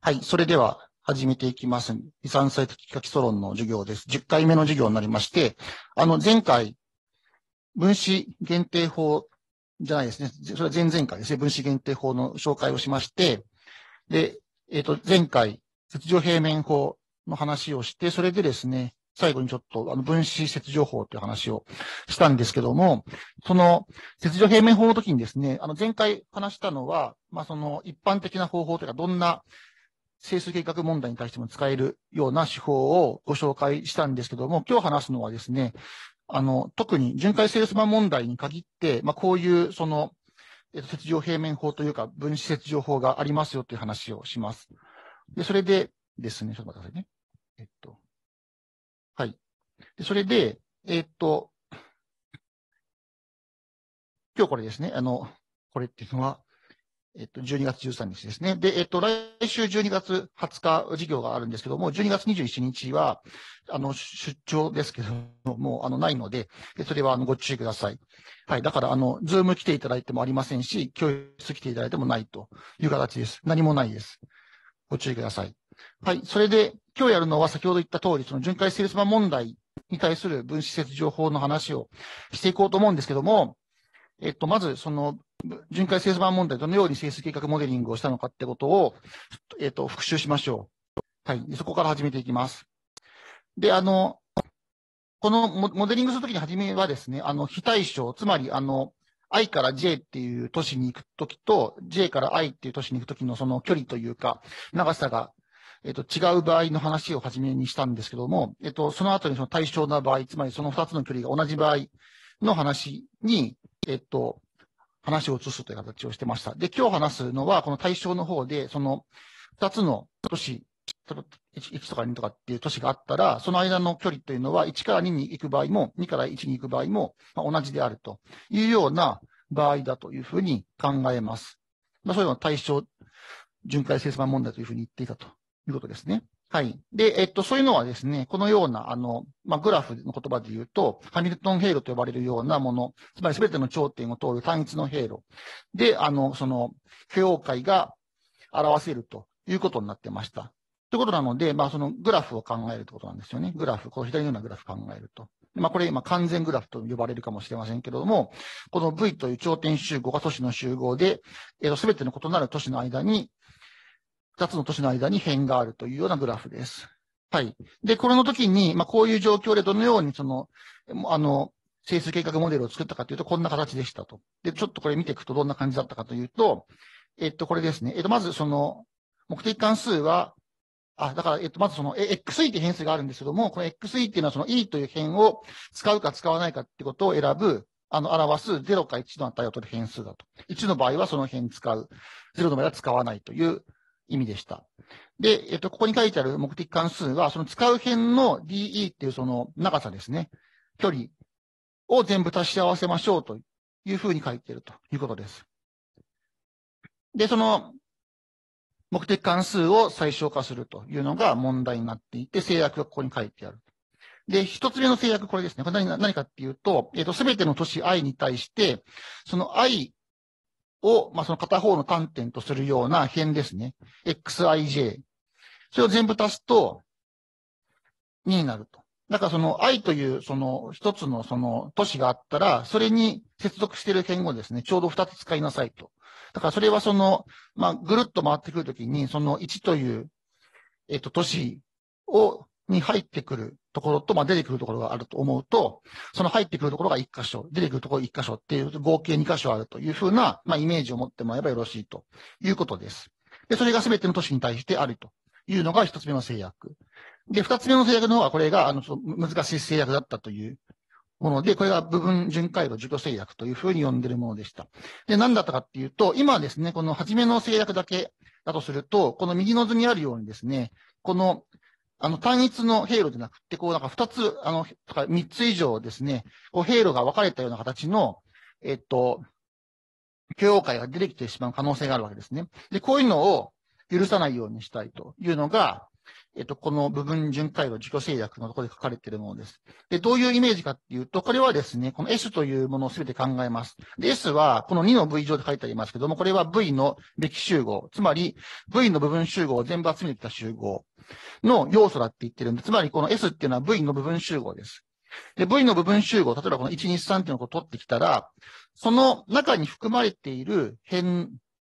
はい、それでは始めていきます。遺産最適化基礎論の授業です。10回目の授業になりまして、前回、分子限定法じゃないですね。それは前々回ですね。分子限定法の紹介をしまして、で、前回、切除平面法の話をして、それでですね、最後にちょっと分子切除法という話をしたんですけども、その切除平面法の時にですね、前回話したのは、その一般的な方法というか、どんな整数計画問題に対しても使えるような手法をご紹介したんですけども、今日話すのはですね、特に巡回セールスマン問題に限って、こういう、切除平面法というか、分子切除法がありますよという話をします。で、それでですね、ちょっと待ってくださいね。はい。で、それで、今日これですね、これっていうのは、12月13日ですね。で、来週12月20日授業があるんですけども、12月21日は、出張ですけども、ないので、それは、ご注意ください。はい。だから、ズーム来ていただいてもありませんし、教室来ていただいてもないという形です。何もないです。ご注意ください。はい。それで、今日やるのは先ほど言った通り、その巡回セールスマン問題に対する分子切除法の話をしていこうと思うんですけども、まず、巡回セールスマン問題、どのように整数計画モデリングをしたのかってことを、復習しましょう。はい。そこから始めていきます。で、このモデリングするときに初めはですね、非対称、つまり、I から J っていう都市に行くときと、J から I っていう都市に行くときのその距離というか、長さが、違う場合の話を初めにしたんですけども、その後にその対称な場合、つまりその2つの距離が同じ場合の話に、話を移すという形をしてました。で、今日話すのは、この対象の方で、その2つの都市、1とか2とかっていう都市があったら、その間の距離というのは1から2に行く場合も、2から1に行く場合も、同じであるというような場合だというふうに考えます。そういうのを対象巡回セールスマン問題というふうに言っていたということですね。はい。で、そういうのはですね、このような、グラフの言葉で言うと、ハミルトン経路と呼ばれるようなもの、つまり全ての頂点を通る単一の経路で、その、許容解が表せるということになってました。ということなので、そのグラフを考えるということなんですよね。グラフ、この左のようなグラフ考えると。これ今完全グラフと呼ばれるかもしれませんけれども、この V という頂点集合が都市の集合で、全ての異なる都市の間に、2つの都市の間に辺があるというようなグラフです。はい。で、これの時に、こういう状況でどのように整数計画モデルを作ったかというと、こんな形でしたと。で、ちょっとこれ見ていくとどんな感じだったかというと、これですね。まず目的関数は、だから、まずxi という変数があるんですけども、このxi っていうのはその e という辺を使うか使わないかってことを選ぶ、表す0か1の値を取る変数だと。1の場合はその辺使う。0の場合は使わないという意味でした。で、ここに書いてある目的関数は、その使う辺の de っていうその長さですね。距離を全部足し合わせましょうというふうに書いているということです。で、その目的関数を最小化するというのが問題になっていて、制約がここに書いてある。で、一つ目の制約、これですね。これ何かっていうと、すべての都市 i に対して、その i を、その片方の単点とするような辺ですね。xij。それを全部足すと2になると。だからその i というその一つのその都市があったら、それに接続している辺をですね、ちょうど2つ使いなさいと。だからそれはぐるっと回ってくるときに、その1という、都市に入ってくるところと、出てくるところがあると思うと、その入ってくるところが1箇所、出てくるところ1箇所っていう合計2箇所あるというふうな、イメージを持ってもらえばよろしいということです。で、それが全ての都市に対してあるというのが1つ目の制約。で、2つ目の制約の方は、これが難しい制約だったというもので、これが部分巡回路除去制約というふうに呼んでいるものでした。で、何だったかっていうと、今ですね、この初めの制約だけだとすると、この右の図にあるようにですね、この単一の経路でなくて、なんか2つ、とか3つ以上ですね、経路が分かれたような形の、許容解が出てきてしまう可能性があるわけですね。で、こういうのを、 許さないようにしたいというのが、この部分巡回路自己制約のところで書かれているものです。で、どういうイメージかっていうと、これはですね、この S というものをすべて考えます。で、S はこの2の V 上で書いてありますけども、これは V のべき集合、つまり V の部分集合を全部集めてきた集合の要素だって言ってるんで、つまりこの S っていうのは V の部分集合です。で、V の部分集合、例えばこの1、2、3っていうのを取ってきたら、その中に含まれている変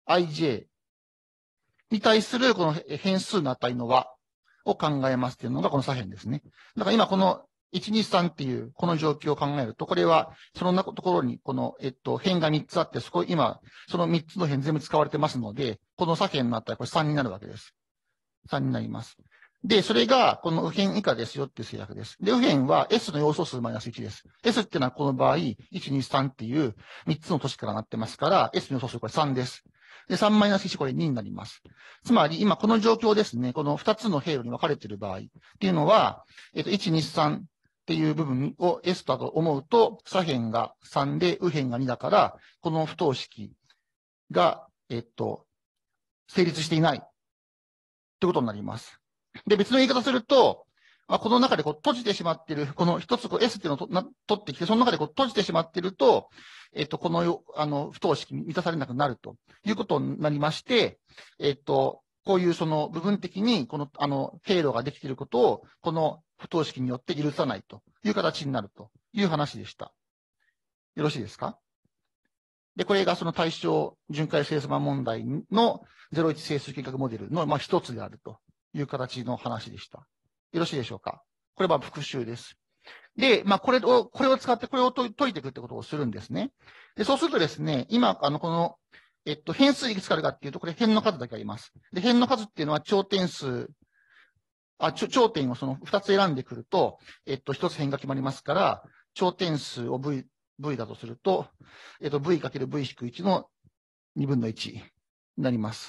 ij に対するこの変数の値の和を考えますっていうのがこの左辺ですね。だから今この1、2、3っていうこの状況を考えると、これはそのところにこの、辺が3つあって、今、その3つの辺全部使われてますので、この左辺の値はこれ3になるわけです。3になります。で、それがこの右辺以下ですよっていう制約です。で、右辺は S の要素数マイナス1です。S っていうのはこの場合、1、2、3っていう3つの都市からなってますから、S の要素数これ3です。で、3マイナス1これ2になります。つまり、今この状況ですね、この2つの経路に分かれている場合っていうのは、1、2、3っていう部分を S だと思うと、左辺が3で右辺が2だから、この不等式が、成立していないということになります。で、別の言い方すると、この中でこう閉じてしまっている、この一つこう S っていうのを取ってきて、その中でこう閉じてしまっていると、この不等式満たされなくなるということになりまして、こういうその部分的にこの経路ができていることを、この不等式によって許さないという形になるという話でした。よろしいですか？で、これがその対象巡回整数版問題の01整数計画モデルの一つであるという形の話でした。よろしいでしょうか？これは復習です。で、これを使ってこれを解いていくってことをするんですね。で、そうするとですね、今、この、変数いくつかあるかっていうと、これ辺の数だけあります。で、辺の数っていうのは頂点数、頂点をその2つ選んでくると、1つ辺が決まりますから、頂点数を V だとすると、V×V-1 の2分の1になります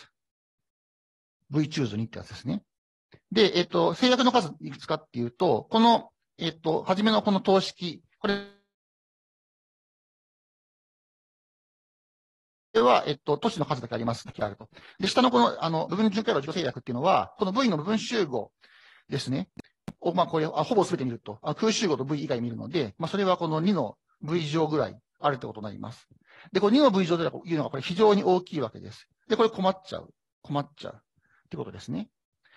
。V チューズ2ってやつですね。で、制約の数いくつかっていうと、この、はじめのこの等式、これは、都市の数だけあります。だけあると。で、下のこの、部分巡回路自己制約っていうのは、この V の部分集合ですね。これ、ほぼ全て見ると、空集合と V 以外見るので、それはこの2の V 乗ぐらいあるってことになります。で、この2の V 乗というのがこれ非常に大きいわけです。で、これ困っちゃうってことですね。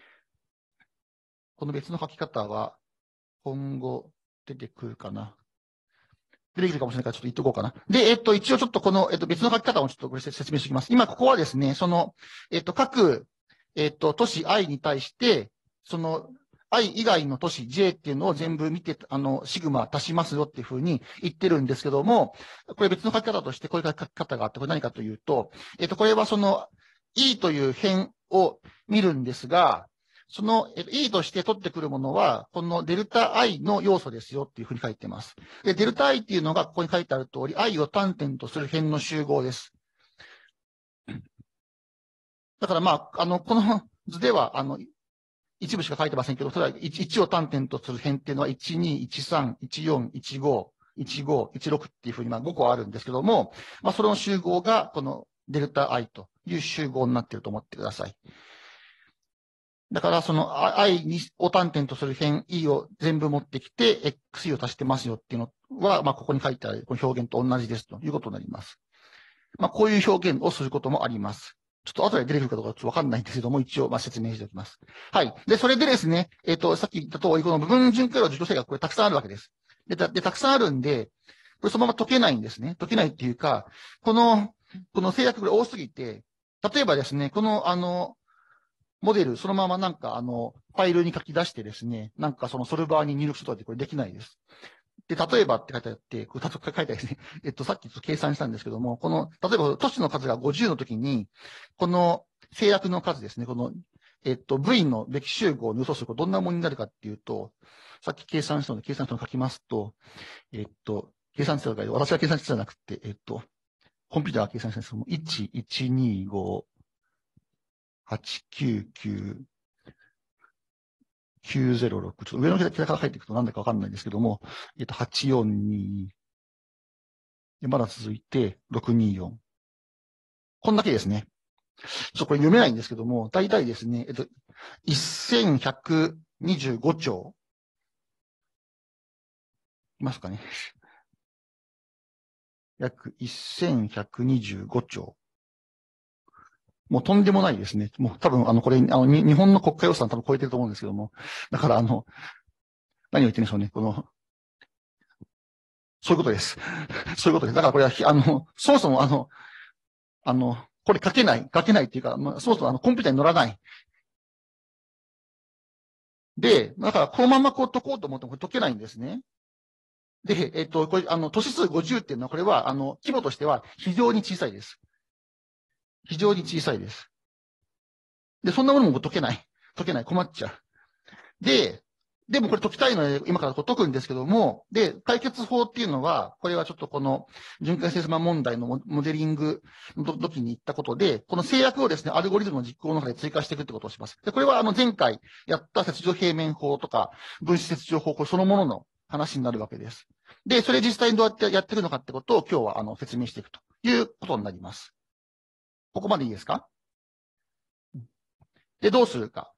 この別の書き方は、今後出てくるかな。出てくるかもしれないからちょっと言っとこうかな。で、一応ちょっとこの、別の書き方をちょっとご説明しておきます。今、ここはですね、その、各、都市 I に対して、その、I 以外の都市 J っていうのを全部見て、シグマ足しますよっていうふうに言ってるんですけども、これ別の書き方としてこういう書き方があって、これ何かというと、これはその、E という辺を見るんですが、その E として取ってくるものは、このデルタ I の要素ですよっていうふうに書いてます。で、デルタ I っていうのがここに書いてある通り、I を単点とする辺の集合です。だからこの図では、一部しか書いてませんけど、それは 1を単点とする辺っていうのは、1、2、1、3、1、4、1、5、1、5、1、6っていうふうに5個あるんですけども、その集合がこのデルタ I という集合になっていると思ってください。だから、その I を単点とする辺 E を全部持ってきて、XE を足してますよっていうのは、ここに書いてあるこの表現と同じですということになります。こういう表現をすることもあります。ちょっと後で出てくるかどうかちょっとわかんないんですけども、一応説明しておきます。はい。で、それでですね、さっき言った通り、この部分巡回路自己制約、これたくさんあるわけです。で、たくさんあるんで、これそのまま解けないんですね。解けないっていうか、この制約これ多すぎて、例えばですね、このモデル、そのままファイルに書き出してですね、そのソルバーに入力するとかってこれできないです。で、例えばって書いてあって、これ書いてあるですね。さっきちょっと計算したんですけども、例えば都市の数が50の時に、この制約の数ですね、この、V のべき集合の予想数、どんなものになるかっていうと、さっき計算したので、計算したのを書きますと、計算したのが、私は計算してじゃなくて、コンピューターが計算したんですけども、1、1、2、5、8、9、9、906。ちょっと上の桁から書いていくとなんだかわかんないんですけども、842。でまだ続いて、624。こんだけですね。 これ読めないんですけども、大体ですね、1125兆。いますかね。約1125兆。もうとんでもないですね。もう多分、これ、日本の国家予算多分超えてると思うんですけども。だから、何を言ってるんでしょうね。そういうことです。そういうことです。だからこれは、そもそもこれ書けないっていうか、そもそもコンピューターに乗らない。で、だからこのままこう解こうと思ってもこれ解けないんですね。で、これ、都市数50っていうのは、これは、規模としては非常に小さいです。非常に小さいです。で、そんなものも解けない。困っちゃう。でもこれ解きたいので、今からこう解くんですけども、で、解決法っていうのは、これはちょっとこの巡回セールスマン問題のモデリングの時に言ったことで、この制約をですね、アルゴリズムの実行の中で追加していくってことをします。で、これは前回やった切除平面法とか、分子切除法、これそのものの話になるわけです。で、それ実際にどうやってやってるのかってことを今日は説明していくということになります。ここまでいいですか？で、どうするか。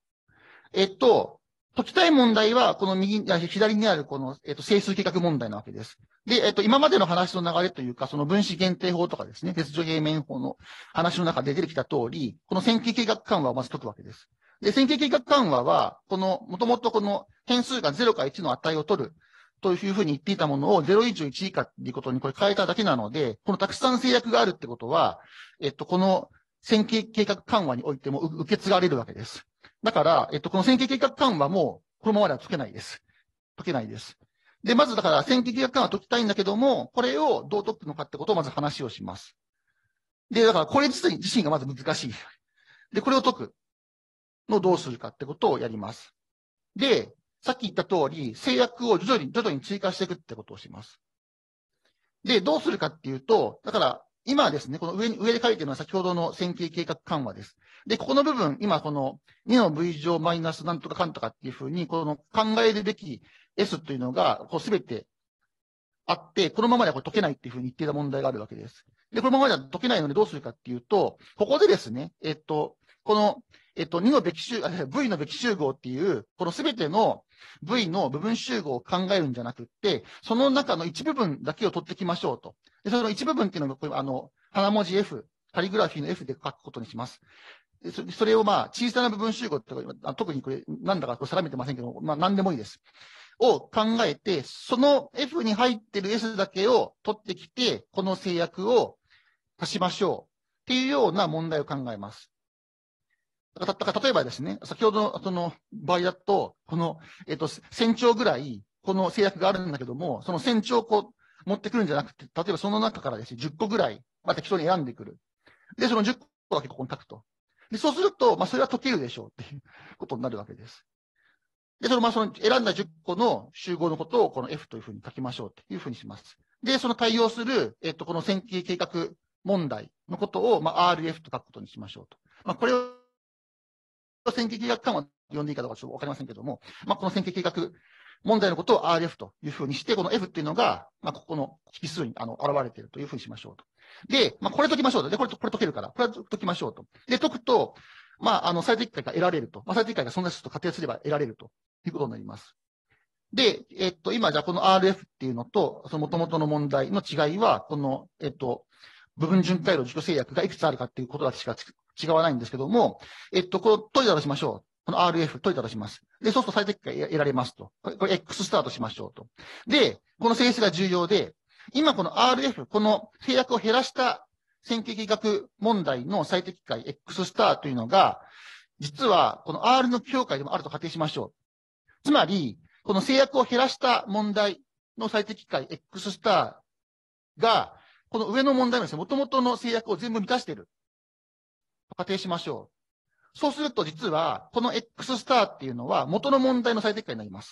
解きたい問題は、この左にあるこの、整数計画問題なわけです。で、今までの話の流れというか、その分子限定法とかですね、切除平面法の話の中で出てきた通り、この線形計画緩和をまず解くわけです。で、線形計画緩和は、もともとこの変数が0か1の値を取るというふうに言っていたものを0以上1以下っていうことにこれ変えただけなので、このたくさん制約があるってことは、この線形計画緩和においても受け継がれるわけです。だから、この線形計画緩和も、このままでは解けないです。解けないです。で、まずだから、線形計画緩和解きたいんだけども、これをどう解くのかってことをまず話をします。で、だから、これ自身がまず難しい。で、これを解くのをどうするかってことをやります。で、さっき言った通り、制約を徐々に追加していくってことをします。で、どうするかっていうと、だから、今はですね、この上で書いてるのは先ほどの線形計画緩和です。で、ここの部分、今この2の V 乗マイナスなんとかかんとかっていうふうに、この考えるべき S というのが、こうすべてあって、このままではこれ解けないっていうふうに言っていた問題があるわけです。で、このままでは解けないのでどうするかっていうと、ここでですね、この、2のべき集、V のべき集合っていう、このすべての V の部分集合を考えるんじゃなくって、その中の一部分だけを取ってきましょうと。で、その一部分っていうのが、これ花文字 F、カリグラフィーの F で書くことにします。それを小さな部分集合って特にこれ、なんだかこれ定めてませんけど、何でもいいです。を考えて、その F に入ってる S だけを取ってきて、この制約を足しましょうっていうような問題を考えます。例えばですね、先ほどのその場合だと、この、1000兆ぐらい、この制約があるんだけども、その1000兆をこう持ってくるんじゃなくて、例えばその中からですね、10個ぐらい、適当に選んでくる。で、その10個だけここに書くと。で、そうすると、それは解けるでしょうっていうことになるわけです。で、その選んだ10個の集合のことをこの F というふうに書きましょうっていうふうにします。で、その対応する、この線形計画問題のことを、RF と書くことにしましょうと。これを線形計画緩和と呼んでいいかどうかちょっとわかりませんけども、この線形計画問題のことを RF というふうにして、この F っていうのが、ここの引数に現れているというふうにしましょうと。で、これ解きましょうと。で、これ解けるから、これは解きましょうと。で、解くと、最適解が得られると。最適解が存在すると仮定すれば得られるということになります。で、今じゃあこの RF っていうのと、その元々の問題の違いは、この、部分巡回路自己制約がいくつあるかっていうことだけしか違わないんですけども、これ解いたとしましょう。この RF 解いたとします。で、そうすると最適解が得られますと。これ X スタートしましょうと。で、この性質が重要で、今この RF、この制約を減らした線形計画問題の最適解 X スターというのが、実はこの R の境界でもあると仮定しましょう。つまり、この制約を減らした問題の最適解 X スターが、この上の問題のですね、元々の制約を全部満たしている。仮定しましょう。そうすると実は、この X スターっていうのは元の問題の最適解になります。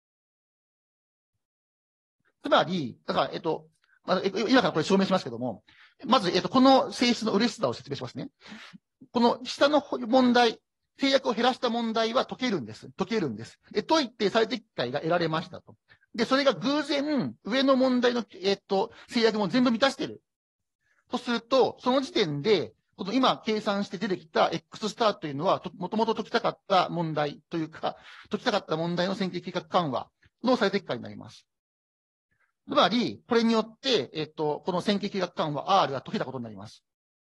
つまり、だから、今からこれ証明しますけども、まず、この性質の嬉しさを説明しますね。この下の問題、制約を減らした問題は解けるんです。で、解いて最適解が得られましたと。で、それが偶然、上の問題の、制約も全部満たしている。とすると、その時点で、 この今計算して出てきた X スターというのは、もともと解きたかった問題というか、解きたかった問題の線形計画緩和の最適化になります。つまり、これによって、この線形計画緩和 R が解けたことになります。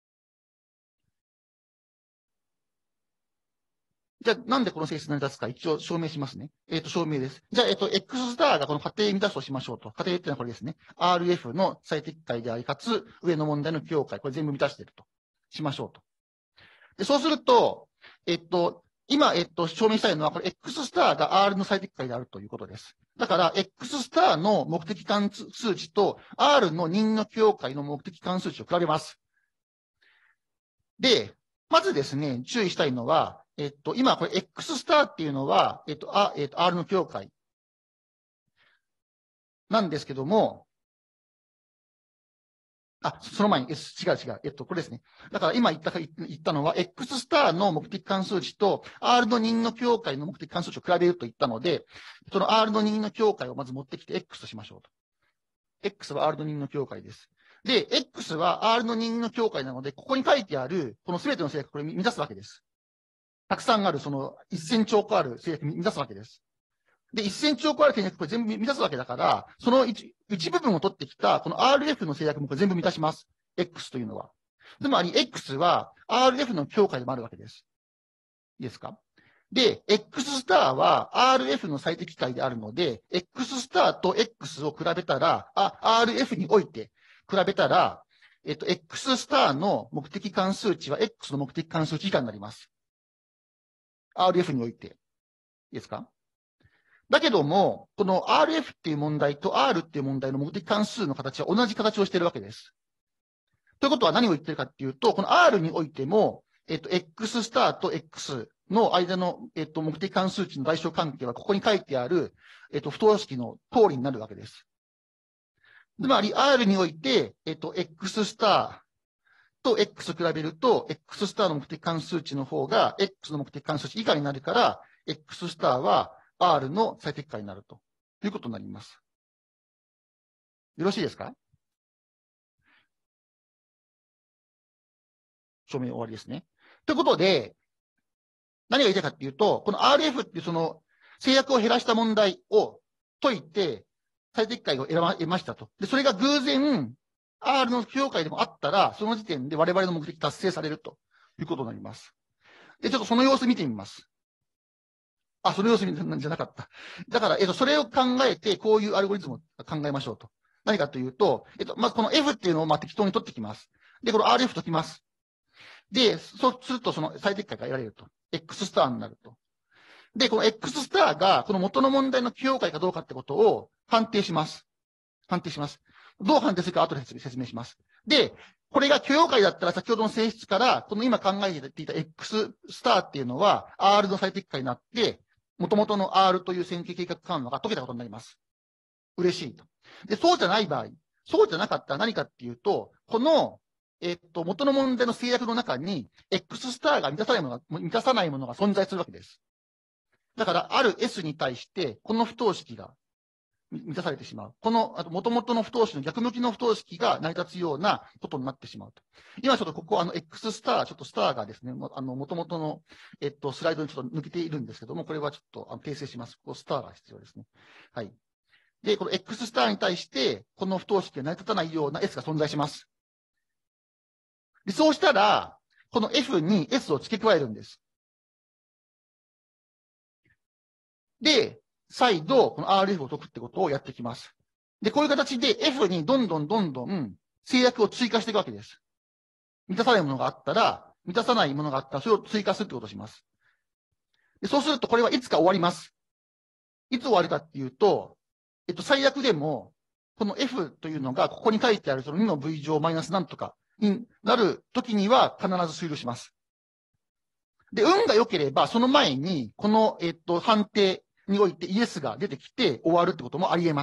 じゃあ、なんでこの性質成り立つか、一応証明しますね。証明です。じゃあ、X スターがこの仮定満たすとしましょうと。仮定っていうのはこれですね。RF の最適解であり、かつ、上の問題の境界、これ全部満たしていると。しましょうと。で、そうすると、今、証明したいのは、これ X スターが R の最適解であるということです。だから、X スターの目的関数値と R の任の境界の目的関数値を比べます。で、まずですね、注意したいのは、今、これ X スターっていうのは、R の境界なんですけども、その前に、違う。これですね。だから今言ったのは、X スターの目的関数値と R の任の境界の目的関数値を比べると言ったので、その R の任の境界をまず持ってきて X としましょうと。X は R の任の境界です。で、X は R の任の境界なので、ここに書いてある、この全ての制約、これ満たすわけです。たくさんある、その1000兆個ある制約満たすわけです。で、1000兆個ある制約、これ全部満たすわけだから、その一部分を取ってきた、この RF の制約もこれ全部満たします。X というのは。つまり、X は RF の境界でもあるわけです。いいですか？で、X スターは RF の最適解であるので、X スターと X を比べたら、RF において比べたら、X スターの目的関数値は X の目的関数値以下になります。RF において。いいですか？だけども、この RF っていう問題と R っていう問題の目的関数の形は同じ形をしているわけです。ということは何を言ってるかっていうと、この R においても、X スターと X の間の、目的関数値の代償関係はここに書いてある、不等式の通りになるわけです。つまり R において、X スターと X を比べると、X スターの目的関数値の方が X の目的関数値以下になるから、X スターは R の最適解になるということになります。よろしいですか？証明終わりですね。ということで、何が言いたいかっていうと、この RF っていうその制約を減らした問題を解いて、最適解を得ましたと。で、それが偶然、R の境界でもあったら、その時点で我々の目的達成されるということになります。で、ちょっとその様子見てみます。その様子見るんじゃなかった。だから、それを考えて、こういうアルゴリズムを考えましょうと。何かというと、まずこの F っていうのを適当に取ってきます。で、この RF 解きます。で、そうするとその最適解が得られると。X スターになると。で、この X スターがこの元の問題の境界かどうかってことを判定します。判定します。どう判定するか後で説明します。で、これが許容解だったら先ほどの性質から、この今考えていた X スターっていうのは R の最適解になって、元々の R という線形計画緩和が解けたことになります。嬉しいと。で、そうじゃない場合、そうじゃなかったら何かっていうと、この、元の問題の制約の中に X スターが満たさないものが存在するわけです。だから、ある S に対して、この不等式が満たされてしまう。この、元々の不等式の逆向きの不等式が成り立つようなことになってしまうと。今ちょっとここ、X スター、ちょっとスターがですね、元々の、スライドにちょっと抜けているんですけども、これはちょっと訂正します。ここスターが必要ですね。はい。で、この X スターに対して、この不等式が成り立たないような S が存在します。で、そうしたら、この F に S を付け加えるんです。で、再度、この RF を解くってことをやっていきます。で、こういう形で F にどんどん制約を追加していくわけです。満たさないものがあったら、満たさないものがあったら、それを追加するってことをします。で、そうすると、これはいつか終わります。いつ終わるかっていうと、最悪でも、この F というのが、ここに書いてあるその2の V 乗マイナスなんとかになるときには必ず終了します。で、運が良ければ、その前に、この、判定においてイエスが出てきて終わるってこともあり得ます。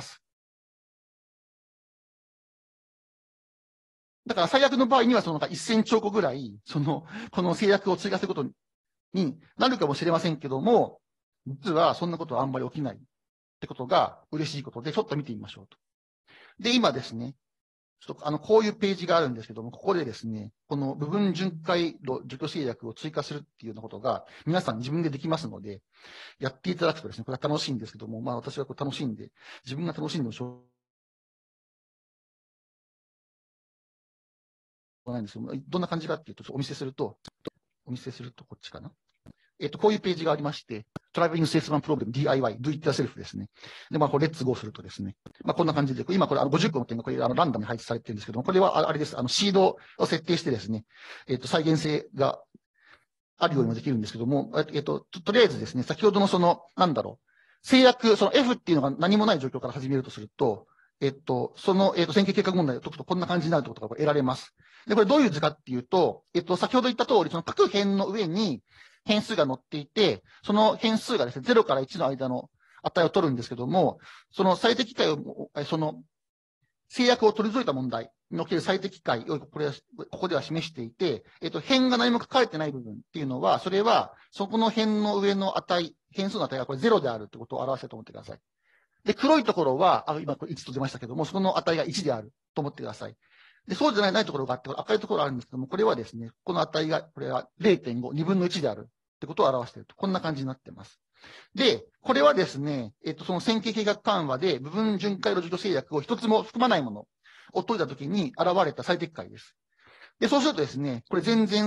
だから最悪の場合には、その1000兆個ぐらい、この制約を追加することになるかもしれませんけども、実はそんなことはあんまり起きないってことが嬉しいことで、ちょっと見てみましょうと。で、今ですね、 ちょっとこういうページがあるんですけども、ここでですね、この部分巡回路除去制約を追加するっていうようなことが、皆さん自分でできますので、やっていただくとですね、これは楽しいんですけども、まあ私はこれ楽しんで、自分が楽しんでもしょうがないんですけども、どんな感じかっていうと、お見せすると、こっちかな。こういうページがありまして、トラベリングセールスマンプロブレム DIY、Do It Yourself ですね。で、まあ、これ、レッツゴーするとですね、まあ、こんな感じで、今これ、50個の点がこれ、ランダムに配置されてるんですけども、これは、あれです、シードを設定してですね、再現性があるようにもできるんですけども、とりあえずですね、先ほどの制約、その F っていうのが何もない状況から始めるとすると、線形計画問題を解くとこんな感じになるということが得られます。で、これどういう図かっていうと、先ほど言った通り、その各辺の上に変数が載っていて、その変数がですね、0から1の間の値を取るんですけども、その最適解を、制約を取り除いた問題における最適解をここでは示していて、辺が何も書かれてない部分っていうのは、それは、そこの辺の上の値、変数の値がこれ0であるってことを表していると思ってください。で、黒いところは、今これ1と出ましたけども、そこの値が1であると思ってください。で、そうじゃないところがあって、赤いところがあるんですけども、これはですね、この値が、これは 0.5、2分の1であるってことを表していると。こんな感じになっています。で、これはですね、その線形計画緩和で部分巡回路除去制約を一つも含まないものを解いたときに現れた最適解です。で、そうするとですね、これ全然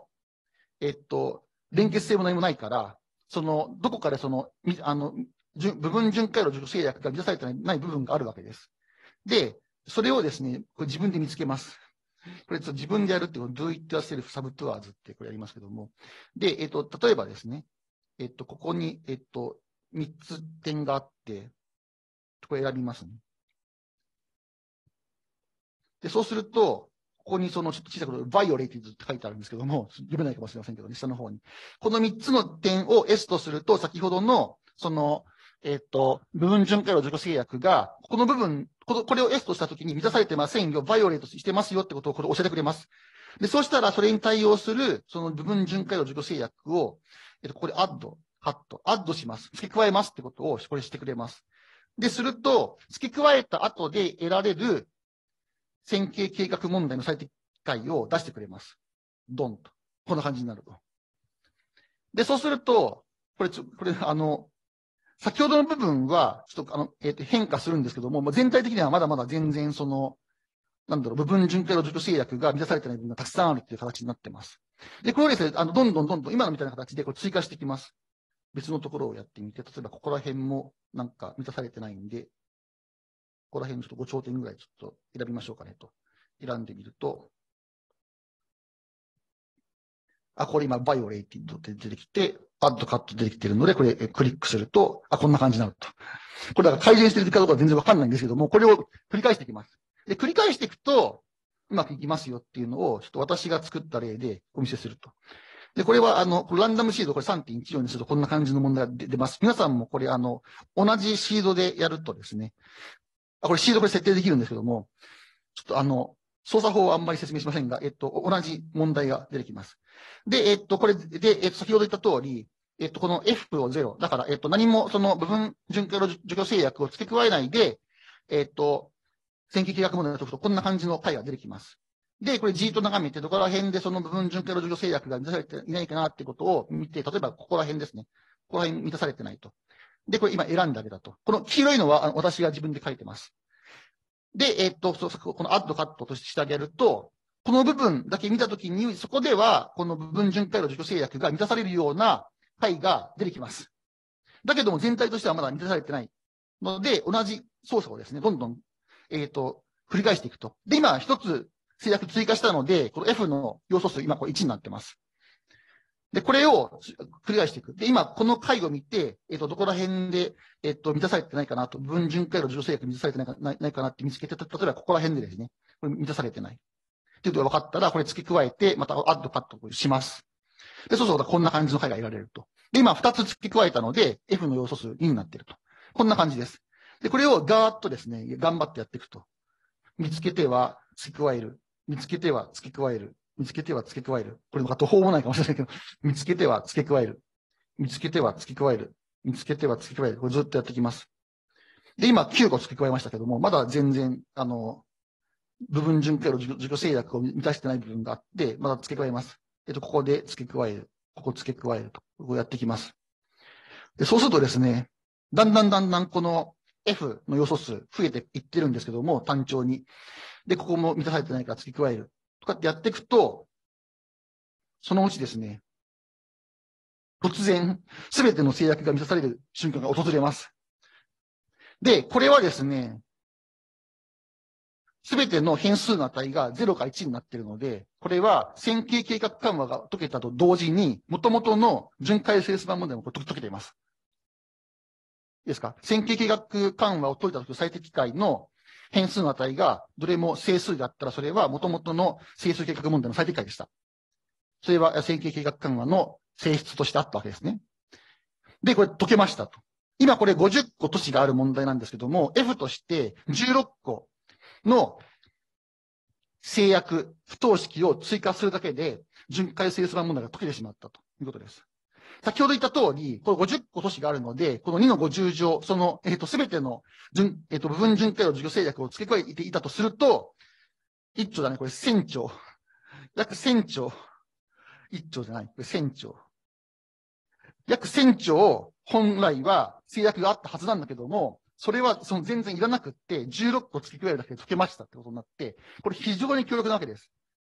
連結性も何もないから、どこかで部分巡回路除去制約が満たされてない部分があるわけです。で、それをですね、これ自分で見つけます。これ自分でやるっていうのを Do It Yourself Subtours ってこれやりますけども。で、例えばですね、ここに、3つ点があって、これ選びますね。で、そうすると、ここにちょっと小さいこと、violated って書いてあるんですけども、読めないかもしれませんけどね、下の方に。この3つの点を S とすると、先ほどの、部分巡回路除去制約が、この部分、これを S としたときに満たされてませんよ、バイオレートしてますよってことをこれ教えてくれます。で、そうしたら、それに対応する、その部分巡回路除去制約を、ここでアッドします。付け加えますってことを、これしてくれます。で、すると、付け加えた後で得られる線形計画問題の最適解を出してくれます。ドンと。こんな感じになると。で、そうすると、これ、先ほどの部分は、ちょっと変化するんですけども、全体的にはまだまだ全然部分巡回路除去制約が満たされてない部分がたくさんあるっていう形になってます。で、これをですね、どんどん今のみたいな形でこれ追加していきます。別のところをやってみて、例えばここら辺もなんか満たされてないんで、ここら辺ちょっと5頂点ぐらいちょっと選びましょうかねと。選んでみると、これ今、バイオレイティッドって出てきて、アッドカット出てきてるので、これクリックすると、こんな感じになると。これだから改善してるかどうかは全然わかんないんですけども、これを繰り返していきます。で、繰り返していくと、うまくいきますよっていうのを、ちょっと私が作った例でお見せすると。で、これは、ランダムシード、これ 3.14 にするとこんな感じの問題が出ます。皆さんもこれ、同じシードでやるとですね、これシードこれ設定できるんですけども、ちょっと操作法はあんまり説明しませんが、同じ問題が出てきます。で、これで、先ほど言った通り、この F を0。だから、何もその部分巡回路除去制約を付け加えないで、線形計画問題を解くとこんな感じの解が出てきます。で、これ G と眺めて、どこら辺でその部分巡回路除去制約が満たされていないかなってことを見て、例えばここら辺ですね。ここら辺満たされてないと。で、これ今選んであげたと。この黄色いのは私が自分で書いてます。で、このアッドカットとしてあげると、この部分だけ見たときに、そこでは、この部分巡回路除去制約が満たされるような解が出てきます。だけども全体としてはまだ満たされてないので、同じ操作をですね、どんどん、繰り返していくと。で、今一つ制約追加したので、この F の要素数、今これ1になってます。で、これを繰り返していく。で、今、この回を見て、どこら辺で、満たされてないかなと、部分巡回路除去制約満たされてないかなって見つけて、例えばここら辺でですね、これ満たされてない。っていうことが分かったら、これ付け加えて、またアッドカットします。で、そうするとこんな感じの回が得られると。で、今2つ付け加えたので、F の要素数2になっていると。こんな感じです。で、これをガーッとですね、頑張ってやっていくと。見つけては付け加える。見つけては付け加える。見つけては付け加える。これ途方もないかもしれないけど、見つけては付け加える。見つけては付け加える。見つけては付け加える。これずっとやってきます。で、今9個付け加えましたけども、まだ全然、 部分準回路除去制約を満たしてない部分があって、また付け加えます。ここで付け加える。ここ付け加えると。こうやってきます。で、そうするとですね、だんだんこの F の要素数増えていってるんですけども、単調に。で、ここも満たされてないから付け加える。とかってやっていくと、そのうちですね、突然、すべての制約が満たされる瞬間が訪れます。で、これはですね、すべての変数の値が0か1になっているので、これは線形計画緩和が解けたと同時に、元々の巡回整数版問題も解けています。いいですか？線形計画緩和を解いたときの最適解の変数の値がどれも整数であったら、それは元々の整数計画問題の最適解でした。それは線形計画緩和の性質としてあったわけですね。で、これ解けましたと。今これ50個都市がある問題なんですけども、F として16個の制約、不等式を追加するだけで、巡回整数版問題が解けてしまったということです。先ほど言った通り、この50個都市があるので、この2の50乗、その、すべての部分巡回路除去制約を付け加えていたとすると、1兆だね、これ1000兆。約1000兆。1兆じゃない、これ1000兆。約1000兆、本来は制約があったはずなんだけども、それはその全然いらなくって、16個付け加えるだけで解けましたってことになって、これ非常に強力なわけです。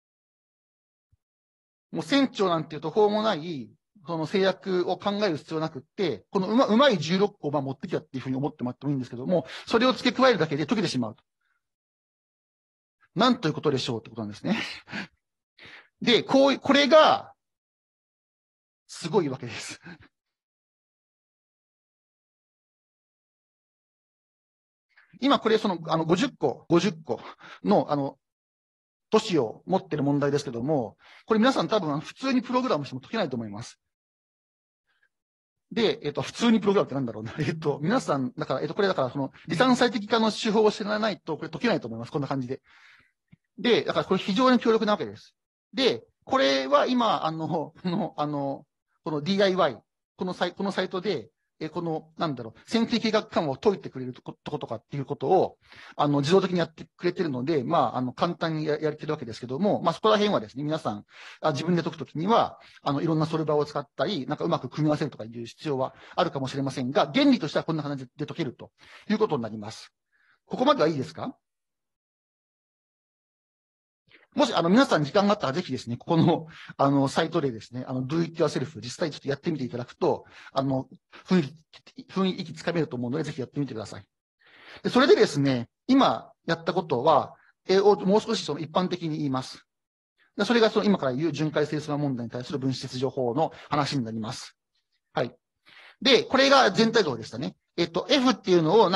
もう1000兆なんていう途方もない、その制約を考える必要なくって、このうまい16個を持ってきたっていうふうに思ってもらってもいいんですけども、それを付け加えるだけで解けてしまうと。なんということでしょうってことなんですね。で、これが、すごいわけです。今これ50個の都市を持ってる問題ですけども、これ皆さん多分普通にプログラムしても解けないと思います。で、普通にプログラムってなんだろうな。皆さん、だから、これだから、離散最適化の手法を知らないと、これ解けないと思います。こんな感じで。で、だからこれ非常に強力なわけです。で、これは今、この DIY、このサイトで、線形計画緩和を解いてくれるとことかっていうことを、自動的にやってくれてるので、簡単にやれてるわけですけども、そこら辺はですね、皆さん、自分で解くときには、いろんなソルバーを使ったり、うまく組み合わせるとかいう必要はあるかもしれませんが、原理としてはこんな感じで解けるということになります。ここまではいいですか？もし、皆さん時間があったらぜひですね、ここの、サイトでですね、do it yourself、実際ちょっとやってみていただくと、雰囲気つかめると思うので、ぜひやってみてください。でそれでですね、今やったことは、もう少し一般的に言います。でそれが今から言う巡回整数問題に対する分子切除法の話になります。はい。で、これが全体像でしたね。F っていうのを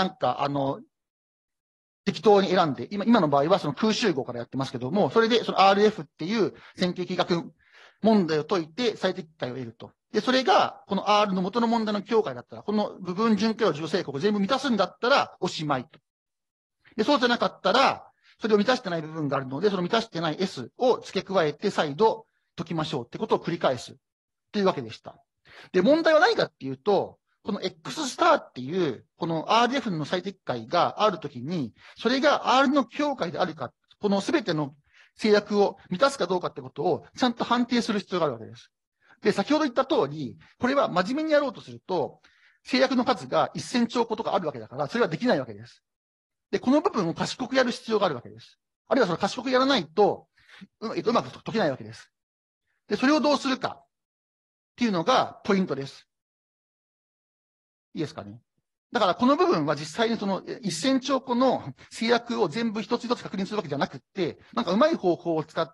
適当に選んで、今の場合はその空集合からやってますけども、それでその RF っていう線形計画問題を解いて最適解を得ると。で、それが、この R の元の問題の境界だったら、この部分巡回路除去性項を全部満たすんだったらおしまいと。で、そうじゃなかったら、それを満たしてない部分があるので、その満たしてない S を付け加えて再度解きましょうってことを繰り返すというわけでした。で、問題は何かっていうと、この X スターっていう、この RF の最適解があるときに、それが R の境界であるか、このすべての制約を満たすかどうかってことをちゃんと判定する必要があるわけです。で、先ほど言った通り、これは真面目にやろうとすると、制約の数が1000兆個とかあるわけだから、それはできないわけです。で、この部分を賢くやる必要があるわけです。あるいはその賢くやらないと、うまく解けないわけです。で、それをどうするかっていうのがポイントです。いいですかね。だからこの部分は実際にその1000兆個の制約を全部一つ一つ確認するわけじゃなくって、うまい方法を使って、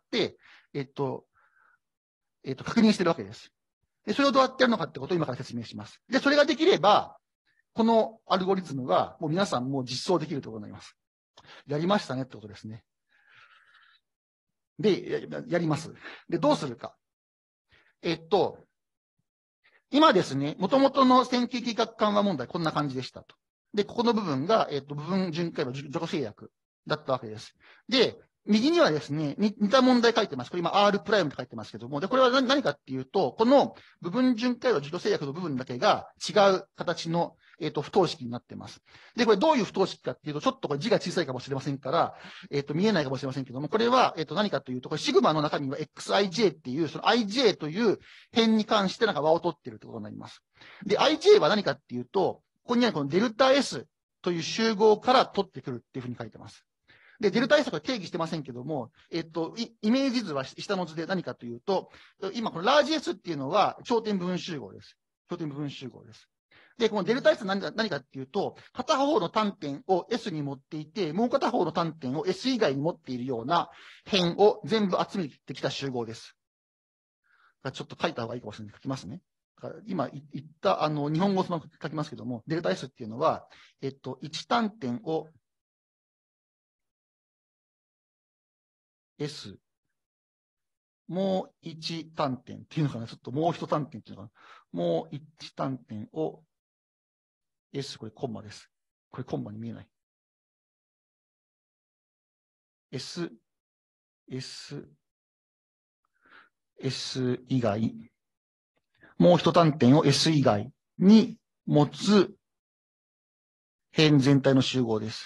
確認してるわけです。で、それをどうやってやるのかってことを今から説明します。で、それができれば、このアルゴリズムはもう皆さんも実装できるということになります。やりましたねってことですね。で、やります。で、どうするか。今ですね、元々の線形計画緩和問題、こんな感じでしたと。で、ここの部分が、部分巡回路除去制約だったわけです。で、 右にはですね、似た問題書いてます。これ今 R プライムと書いてますけども、で、これは何かっていうと、この部分巡回路自動制約の部分だけが違う形の、不等式になってます。で、これどういう不等式かっていうと、ちょっとこれ字が小さいかもしれませんから、見えないかもしれませんけども、これは、何かというと、これシグマの中身は xij っていう、その ij という辺に関してなんか和を取っているということになります。で、ij は何かっていうと、ここにあるこのデルタ S という集合から取ってくるっていうふうに書いてます。で、デルタ S は定義してませんけども、イメージ図は下の図で何かというと、今このラージ S っていうのは頂点部分集合です。頂点部分集合です。で、このデルタ S は何かっていうと、片方の単点を S に持っていて、もう片方の単点を S 以外に持っているような辺を全部集めてきた集合です。ちょっと書いた方がいいかもしれない。書きますね。今言った、日本語その書きますけども、デルタ S っていうのは、1単点をS、もう一単点っていうのかな、ちょっともう一単点っていうのかな、もう一単点を S、これコンマです。これコンマに見えない。S、以外、もう一単点を S 以外に持つ辺全体の集合です。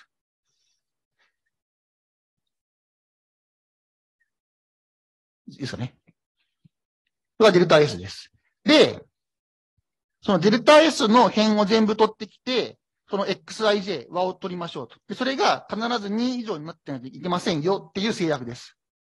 いいですかね。これがデルタ S です。で、そのデルタ S の辺を全部取ってきて、その xij 和を取りましょうと。で、それが必ず2以上になってないといけませんよっていう制約です。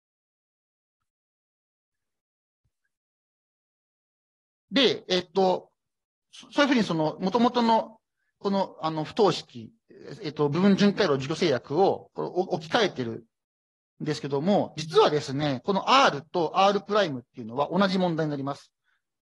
で、そういうふうにその、元々の、この、不等式、部分巡回路自己制約を置き換えてるんですけども、実はですね、この R と R' っていうのは同じ問題になります。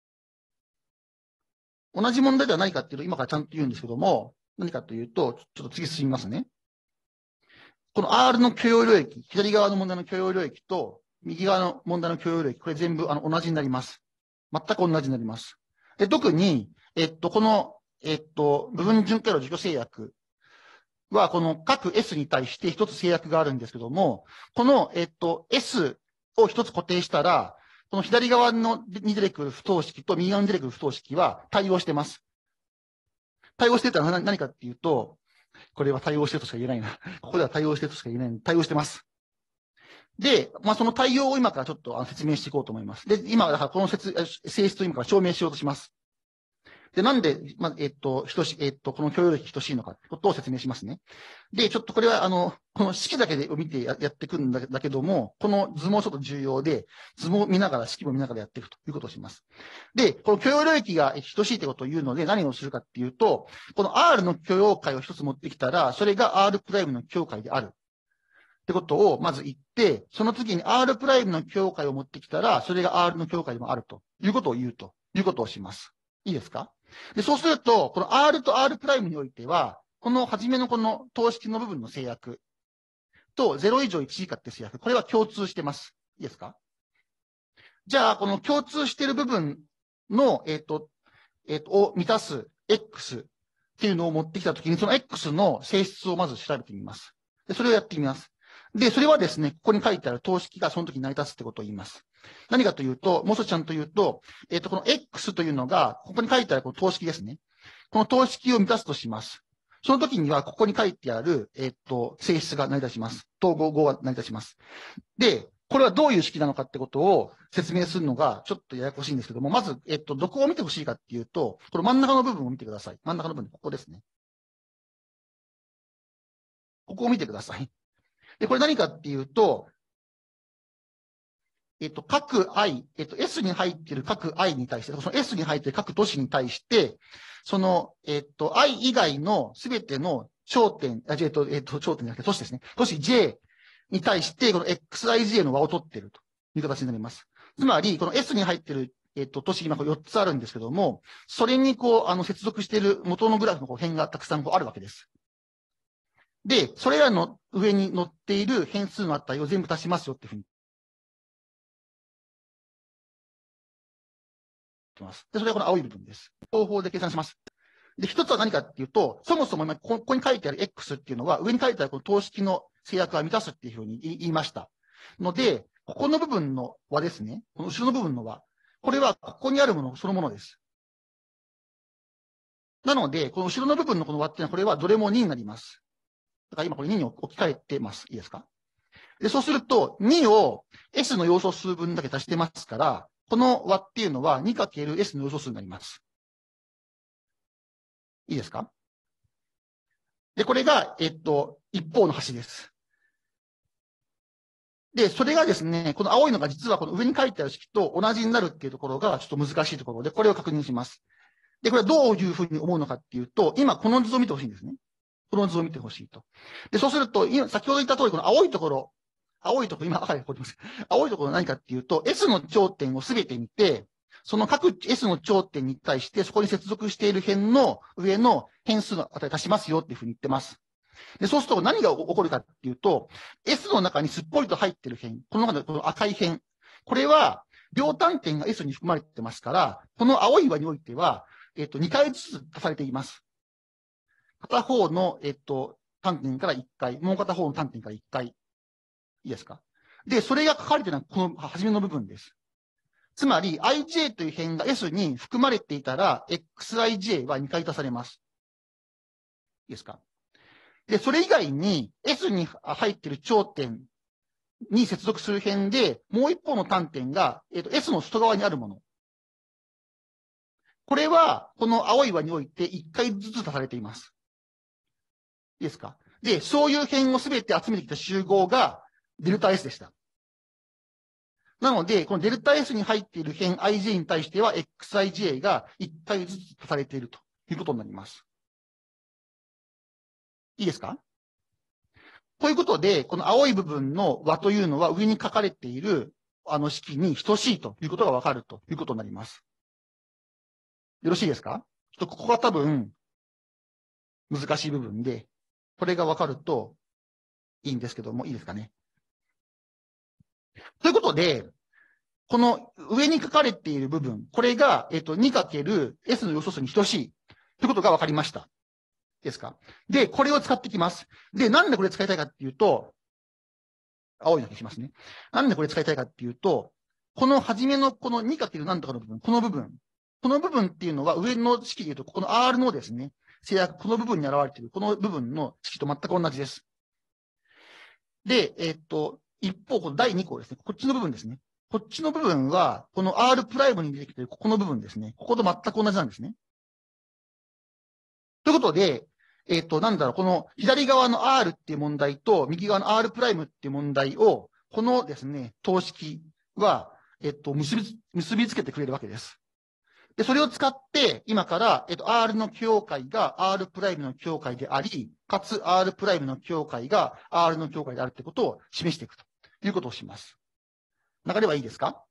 同じ問題では何かっていうと、今からちゃんと言うんですけども、何かというと、ちょっと次進みますね。この R の許容領域、左側の問題の許容領域と、右側の問題の許容領域、これ全部同じになります。全く同じになります。で、特に、この、部分巡回路自己制約は、この各 S に対して一つ制約があるんですけども、この、S を一つ固定したら、この左側に出てくる不等式と右側に出てくる不等式は対応してます。対応してるとは何かっていうと、これは対応してるとしか言えないな。ここでは対応してるとしか言えない。対応してます。で、その対応を今からちょっと説明していこうと思います。で、今、だからこの性質を今から証明しようとします。で、なんで、この許容力等しいのかってことを説明しますね。で、ちょっとこれは、この式だけで見てやっていくんだけども、この図もちょっと重要で、図も見ながら、式も見ながらやっていくということをします。で、この許容領域が等しいってことを言うので、何をするかっていうと、この R の許容解を一つ持ってきたら、それが R' の許容解である。ってことをまず言って、その次に R' の許容解を持ってきたら、それが R の許容解でもあるということを言うということをします。いいですか？で、そうすると、この R と R' においては、この初めのこの等式の部分の制約と0以上1以下って制約、これは共通してます。いいですか？じゃあ、この共通している部分の、を満たす X っていうのを持ってきたときに、その X の性質をまず調べてみます。で、それをやってみます。で、それはですね、ここに書いてある等式がその時に成り立つってことを言います。何かというと、もう少しちゃんと言うと、この X というのが、ここに書いてあるこの等式ですね。この等式を満たすとします。その時には、ここに書いてある、性質が成り立ちます。統合が成り立ちます。で、これはどういう式なのかってことを説明するのがちょっとややこしいんですけども、まず、どこを見てほしいかっていうと、この真ん中の部分を見てください。真ん中の部分、ここですね。ここを見てください。で、これ何かっていうと、各 i、S に入っている各 i に対して、その S に入っている各都市に対して、その、i 以外のすべての頂点、頂点じゃなくて都市ですね。都市 J に対して、この xij の和を取っているという形になります。つまり、この S に入っている、都市、今4つあるんですけども、それに接続している元のグラフの辺がたくさんあるわけです。で、それらの上に載っている変数の値を全部足しますよっていうふうに言ってます。で、それはこの青い部分です。方法で計算します。で、一つは何かっていうと、そもそも今ここに書いてある X っていうのは、上に書いてあるこの等式の制約は満たすっていうふうに言いました。ので、ここの部分の和ですね。この後ろの部分の和。これはここにあるものそのものです。なので、この後ろの部分のこの和っていうのは、これはどれも2になります。だから今これ2に置き換えてます。いいですか？で、そうすると、2を S の要素数分だけ足してますから、この和っていうのは 2×S の要素数になります。いいですか？で、これが、一方の端です。で、それがですね、この青いのが実はこの上に書いてある式と同じになるっていうところがちょっと難しいところで、これを確認します。で、これはどういうふうに思うのかっていうと、今この図を見てほしいんですね。この図を見てほしいと。で、そうすると、今、先ほど言った通り、この青いところ、今赤でここにます。青いところは何かっていうと、S の頂点をすべて見て、その各 S の頂点に対して、そこに接続している辺の上の変数の値足しますよっていうふうに言ってます。で、そうすると何が起こるかっていうと、S の中にすっぽりと入っている辺、この中でこの赤い辺、これは、両端点が S に含まれてますから、この青い輪においては、2回ずつ足されています。片方の、端点から1回、もう片方の端点から1回。いいですか？で、それが書かれているのはこの初めの部分です。つまり、ij という辺が S に含まれていたら、xij は2回足されます。いいですか？で、それ以外に S に入っている頂点に接続する辺で、もう一方の端点が、S の外側にあるもの。これは、この青い輪において1回ずつ足されています。いいですか？で、そういう辺をすべて集めてきた集合がデルタ S でした。なので、このデルタ S に入っている辺 ij に対しては xij が1回ずつ足されているということになります。いいですか？ということで、この青い部分の和というのは上に書かれている式に等しいということがわかるということになります。よろしいですか？ここが多分難しい部分で、これがわかるといいんですけども、いいですかね。ということで、この上に書かれている部分、これが、2×S の要素数に等しいということが分かりました。ですか？で、これを使ってきます。で、なんでこれ使いたいかっていうと、青いのにしますね。なんでこれ使いたいかっていうと、この初めのこの 2× なんとかの部分、この部分っていうのは上の式で言うと、この R のですね、制約、この部分に現れている、この部分の式と全く同じです。で、一方、この第2項ですね、こっちの部分ですね。こっちの部分は、この R' に出てきているここの部分ですね。ここと全く同じなんですね。ということで、この左側の R っていう問題と、右側の R' っていう問題を、このですね、等式は、結びつけてくれるわけです。で、それを使って、今から、R の境界が R' の境界であり、かつ R' の境界が R の境界であるってことを示していくということをします。流れはいいですか？